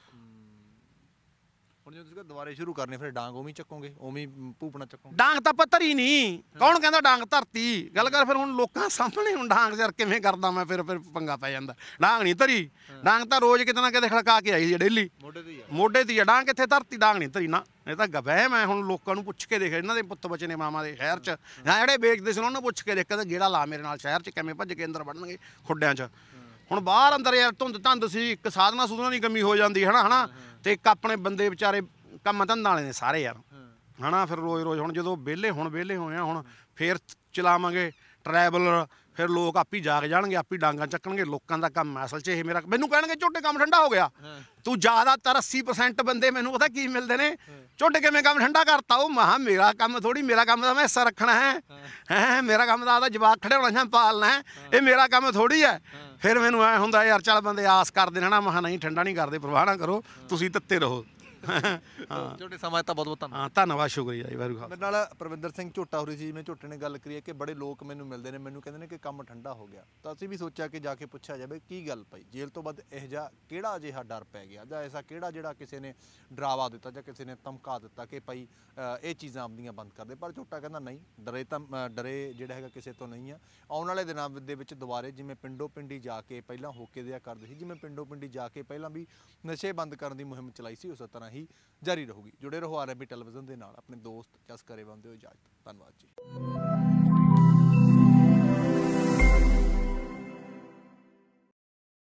ਹੁਣ ਜੇ ਤੁਸੀਂ ਦੁਬਾਰੇ ਸ਼ੁਰੂ ਕਰਨੇ ਫਿਰ ਡਾਂਗ ਉਵੇਂ ਚੱਕੋਗੇ, ਉਵੇਂ ਭੂਪਣਾ ਚੱਕੋਗੇ। ਡਾਂਗ ਤਾਂ ਪੱਤਰ ਹੀ ਨਹੀਂ, ਕੌਣ ਕਹਿੰਦਾ ਡਾਂਗ ਧਰਤੀ। ਗੱਲ ਕਰ ਫਿਰ ਹੁਣ ਲੋਕਾਂ ਸਾਹਮਣੇ ਹੁਣ ਡਾਂਗ ਯਾਰ ਕਿਵੇਂ ਕਰਦਾ ਮੈਂ, ਫਿਰ ਫਿਰ ਪੰਗਾ ਪੈ ਜਾਂਦਾ। ਡਾਂਗ ਨਹੀਂ ਧਰੀ, ਡਾਂਗ ਤਾਂ ਰੋਜ਼ ਕਿਤੇ ਨਾ ਕਿਤੇ ਖੜਕਾ ਕੇ ਆਈ ਸੀ ਡੇਲੀ, ਮੋਢੇ ਤੇ ਹੀ ਆ, ਮੋਢੇ ਤੇ ਹੀ ਆ ਡਾਂਗ, ਕਿੱਥੇ ਧਰਤੀ ਡਾਂਗ ਨਹੀਂ ਧਰੀ ਨਾ। ਇਹ ਤਾਂ ਗਵਹਿ ਮੈਂ ਹੁਣ ਲੋਕਾਂ ਨੂੰ ਪੁੱਛ ਕੇ ਦੇਖ, ਇਹਨਾਂ ਦੇ ਪੁੱਤ ਬੱਚੇ ਨੇ ਮਾਮਾ ਦੇ ਸ਼ਹਿਰ 'ਚ ਜਾਂ ਜਿਹੜੇ ਵੇਚਦੇ ਸੀ ਉਹਨਾਂ ਨੂੰ ਪੁੱਛ ਕੇ ਦੇਖ ਕੇ ਗੇੜਾ ਲਾ ਮੇਰੇ ਨਾਲ ਸ਼ਹਿਰ 'ਚ ਕਿਵੇਂ ਭੱਜ ਕੇ ਅੰਦਰ ਵੜਨਗੇ ਖੁੱਡਿਆਂ 'ਚ। ਹੁਣ ਬਾਹਰ ਅੰਦਰ ਯਾਰ ਧੁੰਦ ਧੰਦ ਸੀ, ਇੱਕ ਸਾਧਨਾ ਸੁਧਨਾ ਦੀ ਕਮੀ ਹੋ ਜਾਂਦੀ ਹੈ ਨਾ ਹਨਾ, ਤੇ ਇੱਕ ਆਪਣੇ ਬੰਦੇ ਵਿਚਾਰੇ ਕੰਮ ਧੰਦਾ ਵਾਲੇ ਨੇ ਸਾਰੇ ਯਾਰ ਹਨਾ। ਫਿਰ ਰੋਜ਼ ਰੋਜ਼ ਹੁਣ ਜਦੋਂ ਵਿਹਲੇ ਹੁਣ ਵਿਹਲੇ ਹੋਏ ਆ, ਹੁਣ ਫੇਰ ਚਲਾਵਾਂਗੇ ਟਰੈਵਲਰ, ਫਿਰ ਲੋਕ ਆਪੀ ਜਾਗ ਜਾਣਗੇ, ਆਪੀ ਡਾਂਗਾਂ ਚੱਕਣਗੇ। ਲੋਕਾਂ ਦਾ ਕੰਮ ਹੈ ਅਸਲ 'ਚ ਇਹ। ਮੇਰਾ ਮੈਨੂੰ ਕਹਿਣਗੇ ਝੋਟੇ ਕੰਮ ਠੰਡਾ ਹੋ ਗਿਆ, ਤੂੰ ਜ਼ਿਆਦਾਤਰ ਅੱਸੀ ਪਰਸੈਂਟ ਬੰਦੇ ਮੈਨੂੰ ਪਤਾ ਕੀ ਮਿਲਦੇ ਨੇ, ਝੋਟੇ ਕਿਵੇਂ ਕੰਮ ਠੰਡਾ ਕਰਤਾ। ਉਹ ਮਹਾ ਮੇਰਾ ਕੰਮ ਥੋੜੀ, ਮੇਰਾ ਕੰਮ ਤਾਂ ਮੈਂ ਹਿੱਸਾ ਰੱਖਣਾ ਹੈ ਹੈ ਮੇਰਾ ਕੰਮ ਤਾਂ ਆਦਾ ਜਵਾਕ ਖੜਾਉਣਾ ਜਾਂ ਪਾਲਣਾ ਹੈ, ਇਹ ਮੇਰਾ ਕੰਮ ਥੋੜੀ ਹੈ। ਫਿਰ ਮੈਨੂੰ ਐ ਹੁੰਦਾ ਯਾਰ ਚੱਲ ਬੰਦੇ ਆਸ ਕਰਦੇ ਨੇ ਨਾ, ਮਹਾ ਨਹੀਂ ਠੰਡਾ ਨਹੀਂ ਕਰਦੇ, ਪਰਵਾਹ ਨਾ ਕਰੋ, ਤੁਸੀਂ ਤੱਤੇ ਰਹੋ। ਝੋਟੇ ਸਮਾਂ ਤਾਂ ਬਹੁਤ ਬਹੁਤ ਧੰਨਵਾਦ। ਹਾਂ ਧੰਨਵਾਦ, ਸ਼ੁਕਰੀਆ ਜੀ ਵਾਹਿਗੁਰੂ। ਮੇਰੇ ਨਾਲ ਪਰਵਿੰਦਰ ਸਿੰਘ ਝੋਟਾ ਹੋ ਰਹੀ ਸੀ। ਜਿਵੇਂ ਝੋਟੇ ਨੇ ਗੱਲ ਕਰੀ ਹੈ ਕਿ ਬੜੇ ਲੋਕ ਮੈਨੂੰ ਮਿਲਦੇ ਨੇ, ਮੈਨੂੰ ਕਹਿੰਦੇ ਨੇ ਕਿ ਕੰਮ ਠੰਡਾ ਹੋ ਗਿਆ, ਤਾਂ ਅਸੀਂ ਵੀ ਸੋਚਿਆ ਕਿ ਜਾ ਕੇ ਪੁੱਛਿਆ ਜਾਵੇ ਕੀ ਗੱਲ ਪਈ, ਜੇਲ੍ਹ ਤੋਂ ਬਾਅਦ ਇਹੋ ਜਿਹਾ ਕਿਹੜਾ ਅਜਿਹਾ ਡਰ ਪੈ ਗਿਆ, ਜਾਂ ਐਸਾ ਕਿਹੜਾ ਜਿਹੜਾ ਕਿਸੇ ਨੇ ਡਰਾਵਾ ਦਿੱਤਾ ਜਾਂ ਕਿਸੇ ਨੇ ਧਮਕਾ ਦਿੱਤਾ ਕਿ ਭਾਈ ਇਹ ਚੀਜ਼ਾਂ ਆਪਣੀਆਂ ਬੰਦ ਕਰ ਦੇ। ਪਰ ਝੋਟਾ ਕਹਿੰਦਾ ਨਹੀਂ, ਡਰੇ ਤਾਂ ਡਰੇ ਜਿਹੜਾ ਹੈਗਾ ਕਿਸੇ ਤੋਂ ਨਹੀਂ ਆ। ਆਉਣ ਵਾਲੇ ਦਿਨਾਂ ਦੇ ਵਿੱਚ ਦੁਬਾਰੇ ਜਿਵੇਂ ਪਿੰਡੋ ਪਿੰਡੀ ਜਾ ਕੇ ਪਹਿਲਾਂ ਹੋਕੇ ਦਿਆ ਕਰਦੇ ਸੀ, ਜਿਵੇਂ ਪਿੰਡੋ ਪਿੰਡੀ ਜਾ ਕੇ ਪਹਿਲਾਂ ਵੀ ਨਸ਼ੇ ਬੰਦ ਕਰਨ ਦੀ ਮੁਹਿੰਮ ਚਲਾਈ ਸੀ, ਉਸੇ ਤਰ੍ਹਾਂ ਹੀ ਜਾਰੀ ਰਹੂਗੀ। ਜੁੜੇ ਰਹੋ ਆਰ ਐਮ ਪੀ ਟੈਲੀਵਿਜ਼ਨ ਦੇ ਨਾਲ। ਆਪਣੇ ਦੋਸਤ ਜਸ ਕਰੇਵਾਲ ਦਿਓ ਇਜਾਜ਼ਤ। ਧੰਨਵਾਦ ਜੀ।